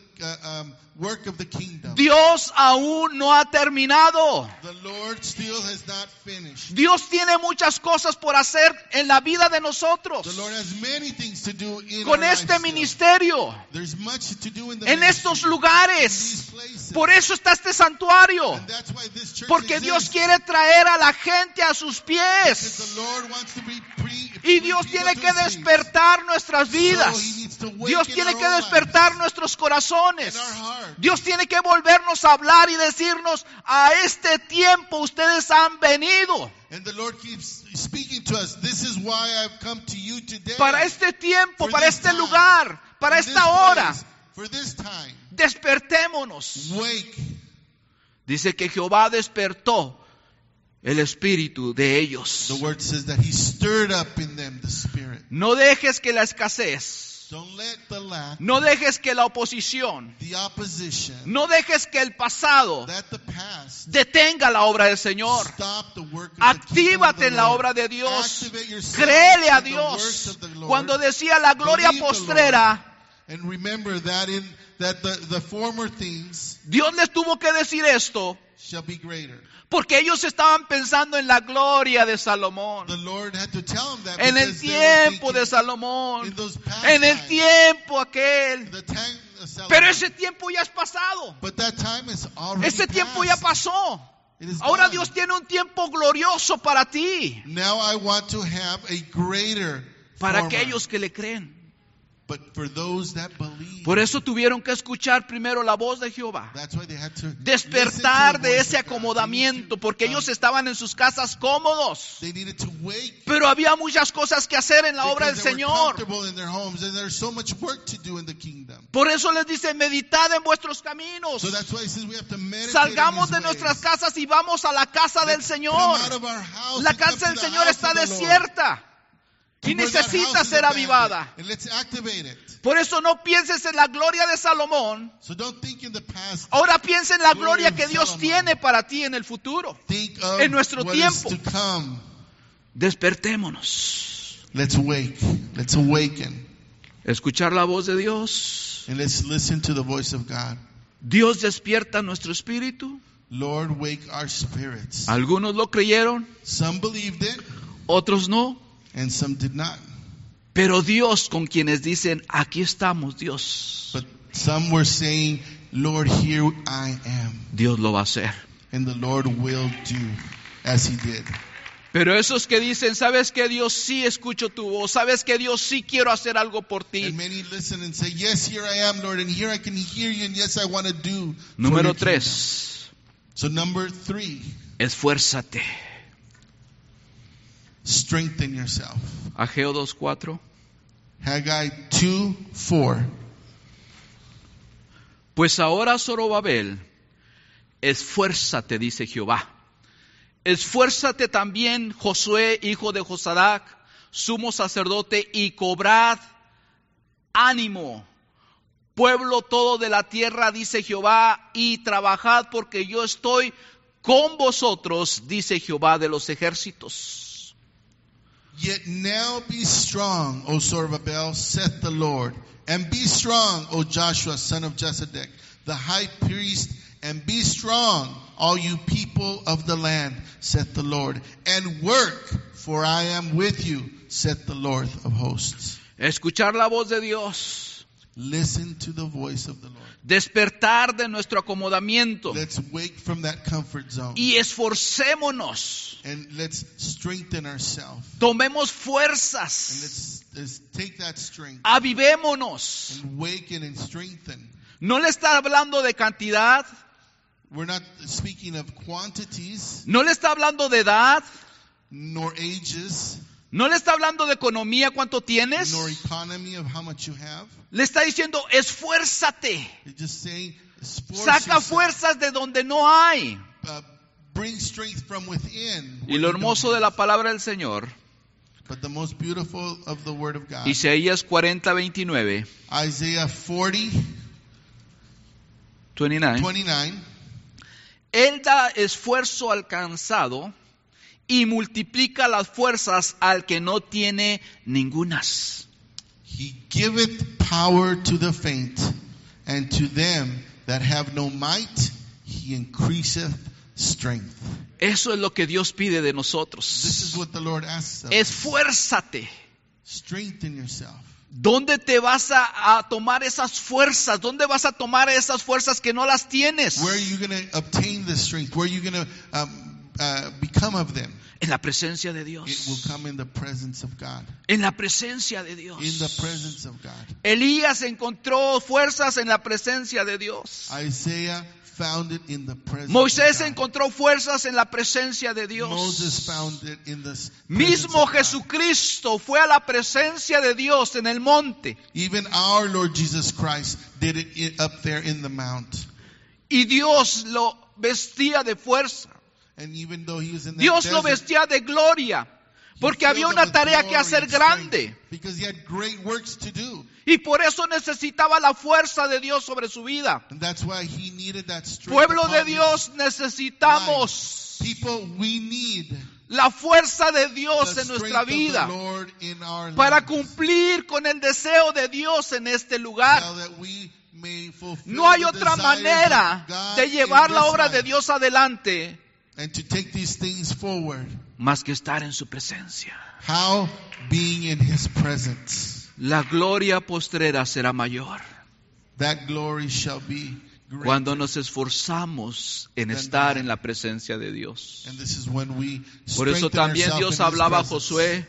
work of the kingdom. Dios aún no ha terminado. The Lord still has not finished. Dios tiene muchas cosas por hacer en la vida de The nosotros Lord has many things to do in con our este lives still. ministerio, There's much to do in the en ministry, estos in lugares. these places. Por eso está este santuario, And that's why this church porque Dios exists. quiere traer a la gente a sus Because pies. the Lord wants to be Y Dios tiene que despertar nuestras vidas. Dios tiene que despertar nuestros corazones. Dios tiene que volvernos a hablar y decirnos, a este tiempo ustedes han venido. And the Lord keeps speaking to us. This is why I've come to you today. Para este tiempo, For para this este time, lugar, para for this esta hora, place, for this time. despertémonos. Wake. Dice que Jehová despertó el espíritu de ellos. The word says that He stirred up in them the Spirit. No dejes que la escasez, Don't let the lack, no dejes que la oposición, the opposition, no dejes que el pasado that the past detenga la obra del Señor. stop the work of the kingdom of Actívate the en la Lord. obra de Dios. Activate yourself Créele a in the works Dios. of the Lord. Cuando decía la gloria Believe the postrera, And remember that the former things Dios les tuvo que decir esto shall be greater. porque ellos estaban pensando en la gloria de Salomón, The Lord had to tell them that en el because they were tiempo de thinking Salomón, in those past en el times, tiempo aquel. the time of Solomon. Pero ese tiempo ya es pasado. But that time is already Ese tiempo ya past. pasó. It is Ahora gone. Dios tiene un tiempo glorioso para ti, Now I want to have a greater para former. aquellos que le creen. But for those that believe, Por eso tuvieron que escuchar primero la voz de Jehová. that's why they had to Despertar listen to the de voice ese of God. acomodamiento, porque ellos estaban en sus casas cómodos. They needed to wake Pero había muchas cosas que hacer en la obra del because they were Señor. comfortable in their homes, and there's so much work to do in the kingdom. Por eso les dice, meditad en vuestros caminos. So that's why he says we have to meditate Salgamos on de his nuestras ways. casas y vamos a la casa del Let's Señor. come out of our house La and come casa to del the Señor house está of the Lord. desierta y Where that necesita house is ser abandoned. avivada. And let's activate it. Por eso no pienses en la gloria de Salomón. So don't think in the past. Ahora piensa en la Glory gloria of que Dios Solomon. tiene para ti en el futuro. Think of En nuestro what tiempo. is to come. Despertémonos. Let's wake. Let's awaken. Escuchar la voz de Dios. And let's listen to the voice of God. Dios despierta nuestro espíritu. Lord, wake our spirits. Algunos lo creyeron, Some believed it, otros no. and some did not. Pero Dios con quienes dicen, aquí estamos, Dios. But some were saying, Lord, here I am. Dios lo va a hacer. And the Lord will do as he did. Pero esos que dicen, ¿sabes qué, Dios? Sí escucho tu voz. ¿Sabes qué, Dios? Sí quiero hacer algo por ti. And many listen and say, yes, here I am, Lord, and here I can hear you, and yes, I want to do. Número for your 3. kingdom. So number 3, Esfuérzate. strengthen yourself. Ageo 2:4. Haggai 2:4. Pues ahora, Zorobabel, esfuérzate, dice Jehová. Esfuérzate también, Josué, hijo de Josadac, sumo sacerdote, y cobrad ánimo. Pueblo todo de la tierra, dice Jehová, y trabajad porque yo estoy con vosotros, dice Jehová de los ejércitos. Yet now be strong, O Zerubbabel, saith the Lord, and be strong, O Joshua, son of Jesadec, the high priest, and be strong, all you people of the land, saith the Lord, and work, for I am with you, saith the Lord of hosts. Escuchar la voz de Dios. Listen to the voice of the Lord. Despertar de nuestro acomodamiento. Let's wake from that comfort zone. Y esforcémonos. And let's strengthen ourselves. Tomemos And fuerzas. let's take that strength Avivémonos. and waken and strengthen. No le está hablando de cantidad. We're not speaking of quantities No le está hablando de edad. nor ages No le está hablando de economía, cuánto tienes. nor economy of how much you have. Le está diciendo, esfuérzate. It's just saying, force Saca yourself. fuerzas de donde no hay. Bring strength from within. Y lo hermoso de la palabra del Señor, But the most beautiful of the word of God, Isaías 40:29, Isaiah 40:29. 29. Él da esfuerzo al cansado y multiplica las fuerzas al que no tiene ningunas. He giveth power to the faint, and to them that have no might, he increaseth strength. Eso es lo que Dios pide de This nosotros. is what the Lord asks of us. Esfuérzate. Strengthen yourself. ¿Dónde te vas a tomar esas fuerzas? ¿Dónde vas a tomar esas fuerzas que no las tienes? Where are you going to obtain this strength? Where are you going to become of them? En la presencia de It will Dios. come in the presence of God. En la presencia de Dios. In the presence of God. Elías encontró fuerzas en la presencia de Dios. Isaiah found it in the presence Moisés of God. encontró fuerzas en la presencia de Moses Dios. found it in the presence Mismo of God. Jesucristo fue a la presencia de Dios en el monte. Even our Lord Jesus Christ did it up there in the mount. Y Dios lo vestía de fuerza. And even though he was in that Dios lo desert, vestía de gloria. Porque he había filled una them with tarea que glory hacer and strength, grande. because he had great works to do. Y por eso necesitaba la fuerza de Dios sobre su vida. And that's why he needed that strength. Pueblo de upon Dios, his necesitamos life. People, we need la fuerza de Dios the en strength nuestra of the vida Lord in our para lives, cumplir con el deseo de Dios en este lugar. so that we may fulfill No hay the otra desires manera of God de in llevar la this obra de life, Dios adelante and to take these things forward. más que estar en su presencia. How? Being in his presence. La gloria postrera será mayor That glory shall be great. cuando nos esforzamos en estar en la presencia de Dios. And this is when we Por eso strengthen también ourselves Dios in his hablaba a presence. Josué.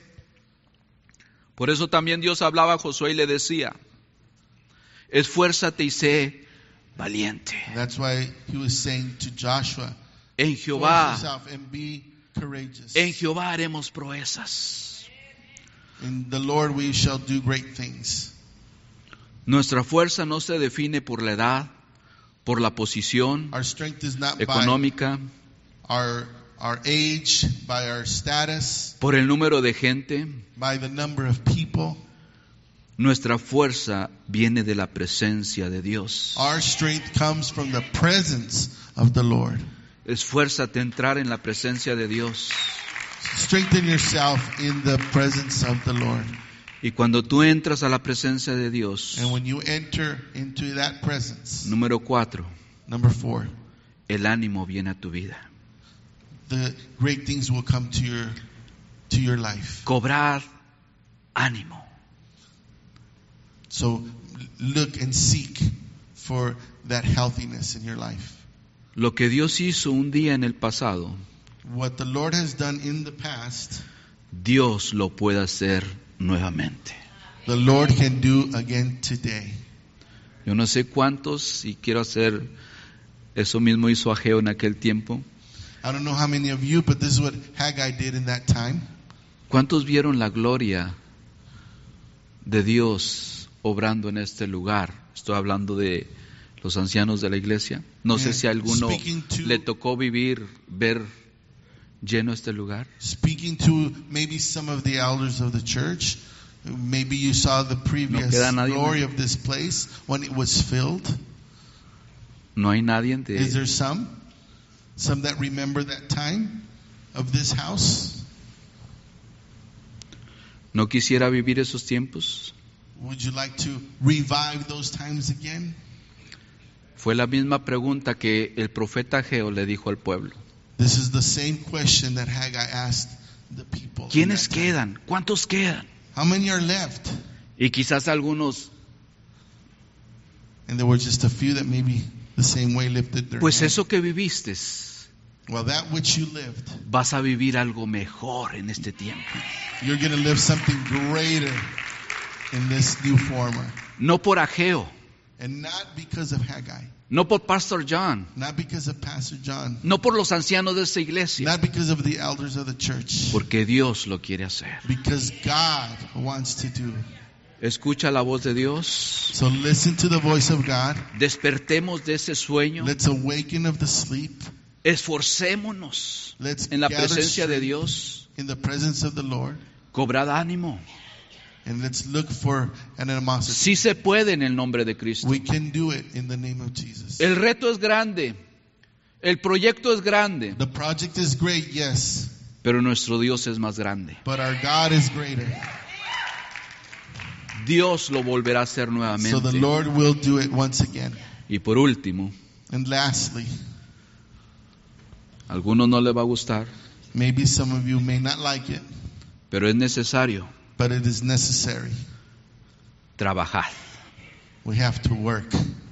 Por eso también Dios hablaba a Josué y le decía, esfuérzate y sé valiente. That's why he was saying to Joshua, En force Jehová, yourself and be courageous. en Jehová haremos proezas. In the Lord we shall do great things. Nuestra fuerza no se define por la edad, por la posición Our strength is not económica, by our age, by our status, por el número de gente. by the number of people. Nuestra fuerza viene de la presencia de Dios. Our strength comes from the presence of the Lord. Esfuérzate a entrar en la presencia de Dios. Strengthen yourself in the presence of the Lord. Y cuando tú entras a la presencia de Dios, And when you enter into that presence, número 4, Number 4, el ánimo viene a tu vida. the great things will come to your life. Cobrar ánimo. So look and seek for that healthiness in your life. Lo que Dios hizo un día en el pasado, What the Lord has done in the past, Dios lo puede hacer nuevamente. the Lord can do again today. Yo no sé cuántos, y quiero hacer, eso mismo hizo Ageo en aquel tiempo. I don't know how many of you, but this is what Haggai did in that time. ¿Cuántos vieron la gloria de Dios obrando en este lugar? Estoy hablando de los ancianos de la iglesia. No sé si a alguno le tocó ver lleno este lugar. Speaking to maybe some of the elders of the church, maybe you saw the previous queda nadie, glory of this place when it was filled. No hay nadie Is de... there some that remember that time of this house? ¿No quisiera vivir esos tiempos? Would you like to revive those times again? Fue la misma pregunta que el profeta Ageo le dijo al pueblo. This is the same question that Haggai asked the people. in ¿Quiénes that time. quedan? ¿Cuántos quedan? How many are left? Y quizás algunos, And there were just a few that maybe the same way lifted their pues hand. eso que viviste, Well, that which you lived, vas a vivir algo mejor en este tiempo. you're going to live something greater in this new former. No por Ageo, And not because of Haggai, no por Pastor John, not because of Pastor John, no por los ancianos de esta iglesia, not because of the elders of the church, porque Dios lo quiere hacer. because God wants to do. Escucha la voz de Dios, So listen to the voice of God. despertemos de ese sueño, Let's awaken of the sleep. esforcémonos Let's en la gather presencia de strength Dios, in the presence of the Lord. cobrad ánimo. And let's look for an animosity. Sí se puede en el nombre de Cristo. We can do it in the name of Jesus. El reto es grande, el proyecto es grande, The project is great, yes, pero nuestro Dios es más grande. but our God is greater. Dios lo volverá a hacer So the nuevamente. Lord will do it once again. Y por último, And lastly, a algunos no les va a gustar, maybe some of you may not like it, pero es necesario but it is necessary. trabajar. We have to work.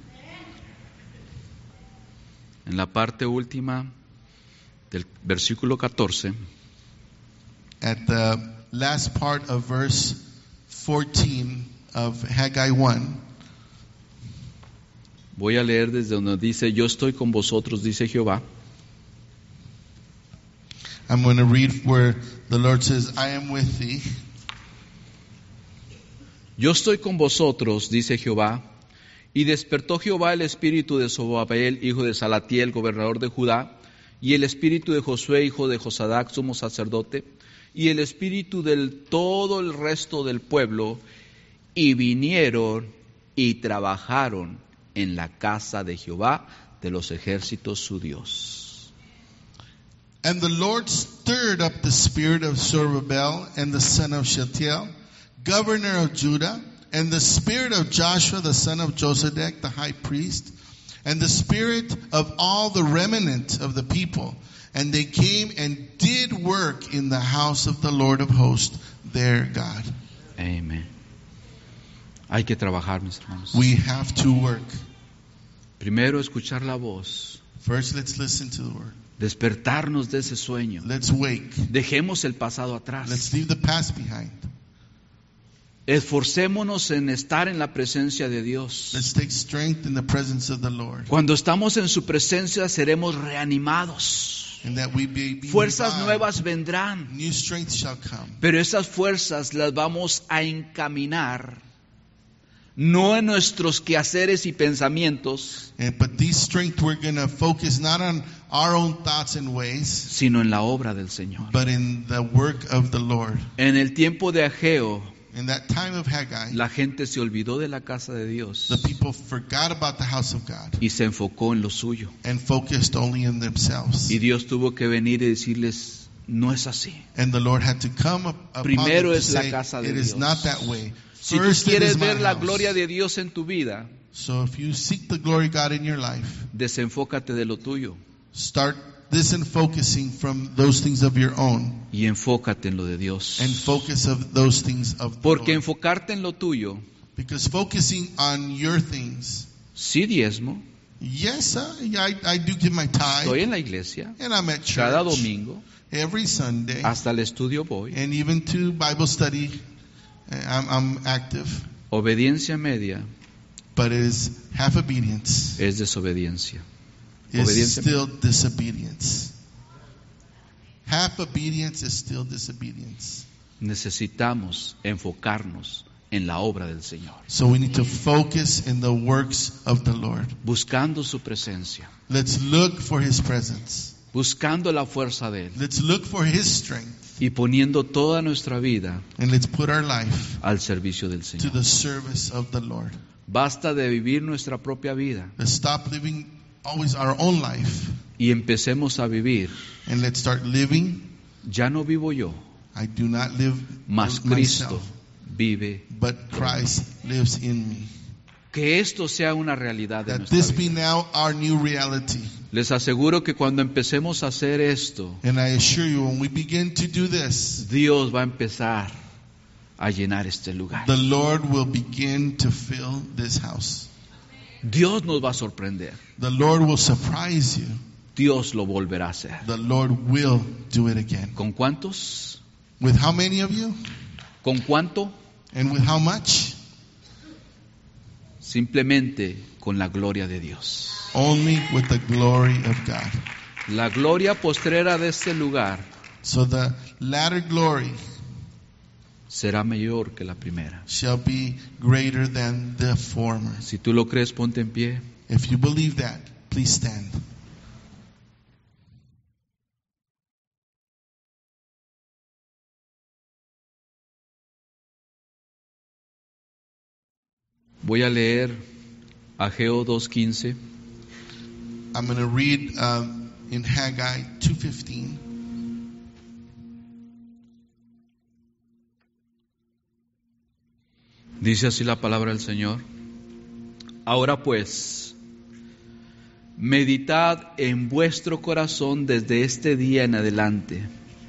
En la parte última del versículo 14, At the last part of verse 14 of Haggai 1, voy a leer desde donde dice, yo estoy con vosotros, dice Jehová. I'm going to read where the Lord says, I am with thee. Yo estoy con vosotros, dice Jehová. Y despertó Jehová el espíritu de Zorobabel, hijo de Salatiel, gobernador de Judá, y el espíritu de Josué, hijo de Josadac, sumo sacerdote, y el espíritu del todo el resto del pueblo, y vinieron y trabajaron en la casa de Jehová de los ejércitos su Dios. And the Lord stirred up the spirit of Zerubbabel and the son of Shealtiel, governor of Judah, and the spirit of Joshua the son of Josedek, the high priest, and the spirit of all the remnant of the people. And they came and did work in the house of the Lord of hosts, their God. Amén. Hay que trabajar, mis hermanos. We have to work. Primero, escuchar la voz. First, let's listen to the word. Despertarnos de ese sueño. Let's wake. Dejemos el pasado Let's atrás. leave the past behind. Esforcémonos en estar en la presencia de Dios. Let's take strength in the presence of the Lord. Cuando estamos en su presencia seremos reanimados. And that we be Fuerzas revived. nuevas vendrán, New strength shall come. pero esas fuerzas las vamos a encaminar no en nuestros quehaceres y pensamientos, But these strength we're going to focus not on our own thoughts and ways, sino en la obra del Señor. but in the work of the Lord. En el tiempo de Ageo, In that time of Haggai, la gente se olvidó de la casa de Dios the people forgot about the house of God y se enfocó en lo suyo. and focused only on themselves. Y Dios tuvo que venir y decirles, No es así. And the Lord had to come upon Primero them to es la say, casa de it is Dios. not that way. Si tú First, it quieres is my ver la house. gloria de Dios en tu vida, So if you seek the glory of God in your life, desenfócate de lo tuyo start focusing from those things of your own y enfócate en lo de Dios. and focus of those things of the Porque Lord. enfocarte en lo tuyo, Because focusing on your things, sí diezmo, yes, I do give my tithe, estoy en la iglesia, and I'm at church cada domingo, every Sunday, hasta el estudio voy. and even to Bible study, I'm active. Obediencia media But it is half obedience. es desobediencia. It's Obediencia. still disobedience. Half obedience is still disobedience. Necesitamos enfocarnos en la obra del Señor, So we need to focus in the works of the Lord. buscando su presencia, Let's look for His presence. buscando la fuerza de Él Let's look for His strength. y poniendo toda nuestra vida And let's put our life al servicio del to Señor. the service of the Lord. Basta de vivir nuestra propia vida Let's stop living always our own life. y empecemos a vivir. And let's start living. Ya no vivo yo, I do not live mas Cristo myself, vive. but Christ lives in me. Que esto sea una realidad de That nuestra this be vida. now our new reality. Les aseguro que cuando empecemos a hacer esto, And I assure you, when we begin to do this, Dios va a empezar a llenar este lugar. the Lord will begin to fill this house. Dios nos va a sorprender. The Lord will surprise you. Dios lo volverá a hacer. The Lord will do it again. ¿Con cuántos? With how many of you? ¿Con cuánto? And with how much? Simplemente con la gloria de Dios. Only with the glory of God. La gloria postrera de este lugar So the latter glory será mayor que la primera. shall be greater than the former. Si tú lo crees, ponte en pie. If you believe that, please stand. Voy a leer Ageo 2:15. I'm going to read in Haggai 2:15. Dice así la palabra del Señor. Ahora pues, meditad en vuestro corazón desde este día en adelante,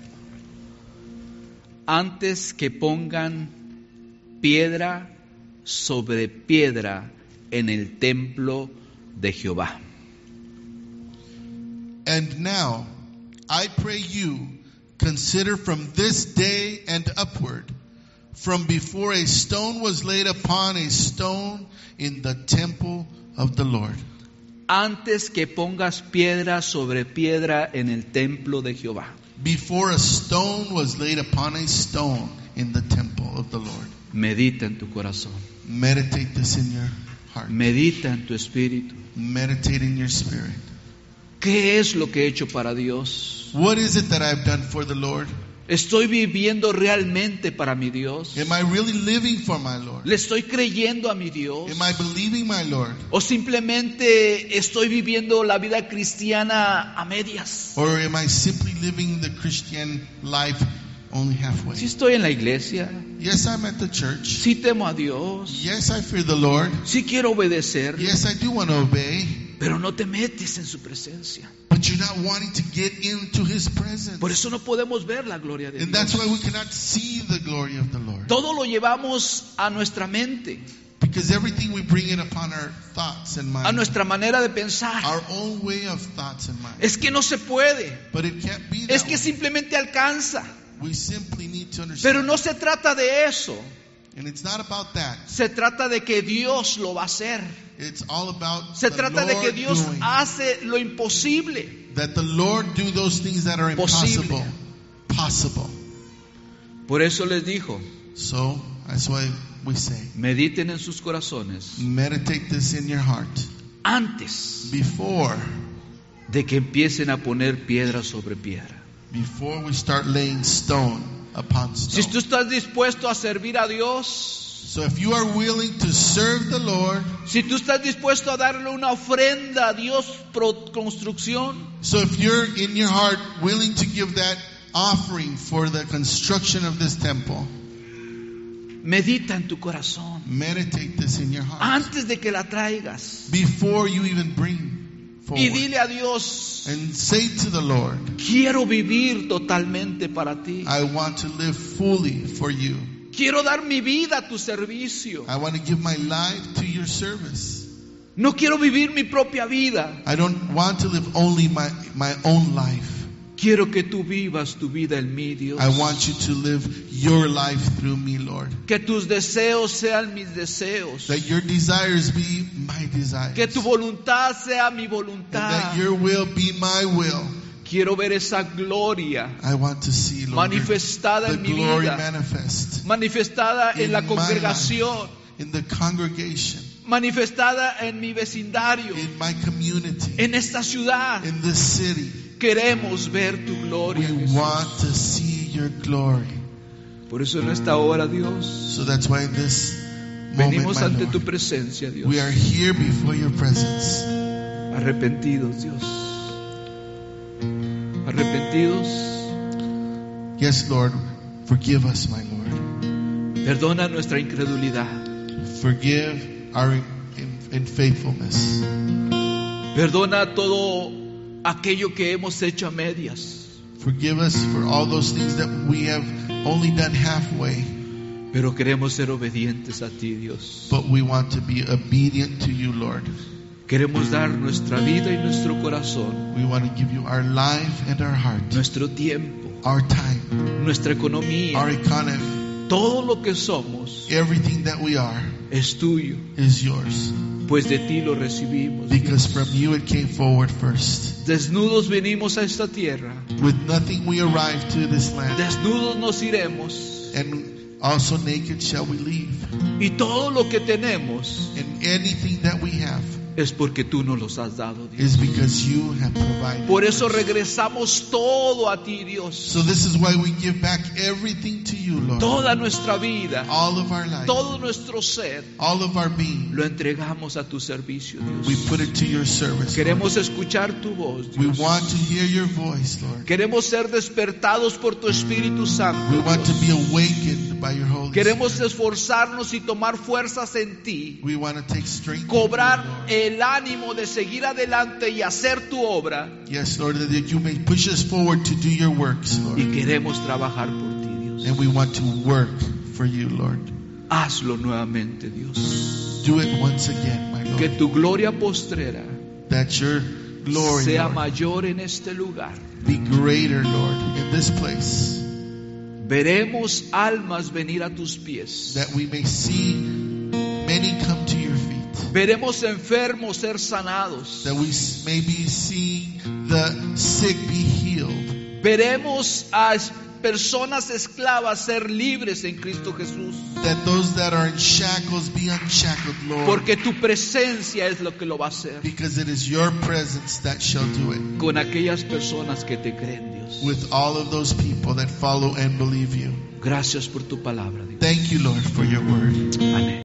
antes que pongan piedra sobre piedra en el templo de Jehová. And now, I pray you, consider from this day and upward, from before a stone was laid upon a stone in the temple of the Lord. Antes que pongas piedra sobre piedra en el templo de Jehová. Before a stone was laid upon a stone in the temple of the Lord. Medita en tu corazón. Meditate this in your heart. Medita en tu espíritu. Meditate in your spirit. ¿Qué es lo que he hecho para Dios? What is it that I've done for the Lord? ¿Estoy viviendo realmente para mi Dios? Am I really living for my Lord? ¿Le estoy creyendo a mi Dios? Am I believing my Lord? ¿O simplemente estoy viviendo la vida cristiana a medias? Or am I simply living the Christian life only halfway? Sí estoy en la iglesia, Yes, I'm at the church. sí temo a Dios, Yes, I fear the Lord. sí quiero obedecer, Yes, I do want to obey. pero no te metes en su presencia. But you're not wanting to get into His presence. Por eso no podemos ver la gloria de And that's Dios. why we cannot see the glory of the Lord. Todo lo llevamos a nuestra mente, Because everything we bring it upon our thoughts and a mind. nuestra manera de pensar. Our own way of thoughts and mind. Es que no se puede, But it can't be es that que way. simplemente alcanza. We simply need to understand. Pero no se trata de eso, And it's not about that. se trata de que Dios lo va a hacer. It's all about Se the trata de que Lord Dios doing. hace lo imposible That the Lord do those things that are posible. impossible. Possible. Por eso les dijo, So that's why we say, mediten en sus corazones meditate this in your heart antes before de que empiecen a poner piedra sobre piedra. we start laying stone upon Si stone. tú estás dispuesto a servir a Dios, So if you are willing to serve the Lord, si tú estás dispuesto a darle una ofrenda a Dios pro construcción, so if you're in your heart willing to give that offering for the construction of this temple. Medita en tu corazón Meditate this in your heart. antes de que la traigas. Before you even bring Y forward. dile a Dios, And say to the Lord, quiero vivir totalmente para ti. I want to live fully for you. Quiero dar mi vida a tu servicio. I want to give my life to your service. No quiero vivir mi propia vida. I don't want to live only my own life. Quiero que tú vivas tu vida en mí, Dios. I want you to live your life through me, Lord. Que tus deseos sean mis deseos. That your desires be my desires. Que tu voluntad sea mi And voluntad. that your will be my will. Quiero ver esa gloria I want to see, Lord, manifestada the en mi glory vida, manifest manifestada en in la my congregación, in the congregation, manifestada en mi vecindario, in my community, en esta ciudad. in this city. Queremos ver tu gloria, We Jesús. want to see your glory. Por eso en esta hora, Dios, So that's why in this moment, venimos my ante tu Lord, presencia, Dios, we are here before your presence. arrepentidos, Dios, arrepentidos. Yes, Lord, forgive us, my Lord. Perdona nuestra incredulidad, Forgive our unfaithfulness. perdona todo aquello que hemos hecho a medias, Forgive us for all those things that we have only done halfway. pero queremos ser obedientes a ti, Dios. But we want to be obedient to you, Lord. Queremos dar nuestra vida y nuestro corazón, We want to give you our life and our heart, nuestro tiempo, our time, nuestra our economía, economy. todo lo que somos Everything that we are es tuyo, is yours. pues de ti lo recibimos. Because Dios. from you it came forward first. Desnudos venimos a esta tierra, With nothing we arrived to this land. desnudos nos iremos, And also naked shall we leave. y todo lo que tenemos And anything that we have es porque tú nos los has dado, Dios. is because you have provided. Por eso regresamos todo a ti, Dios. So this is why we give back everything to you, Lord. Toda nuestra vida, All of our life, todo nuestro ser, all of our being, lo entregamos a tu servicio, we Dios. put it to your service, Lord. Queremos escuchar tu voz, We Dios. want to hear your voice, Lord. Queremos ser despertados por tu Espíritu Santo, We want to Dios. be awakened by your Holy Queremos Spirit. esforzarnos y tomar fuerzas en ti, We want to take strength, cobrar from you, Lord. el ánimo de seguir adelante y hacer tu obra, Yes, Lord, that you may push us forward to do your works, Lord. y queremos trabajar por ti, Dios. And we want to work for you, Lord. Hazlo nuevamente, Dios. Do it once again, my Que Lord. tu gloria postrera That your glory, sea Lord, mayor en este lugar. be greater, Lord, in this place. Veremos almas venir a tus pies. That we may see many come to your feet. Veremos enfermos ser sanados. That we may be seeing the sick be healed. Veremos a personas esclavas ser libres en Cristo Jesús. That those that are in shackles be unshackled, Lord. Porque tu presencia es lo que lo va a hacer. Because it is your presence that shall do it. Con aquellas personas que te creen, Dios. With all of those people that follow and believe you. Gracias por tu palabra, Dios. Thank you, Lord, for your word. Amén.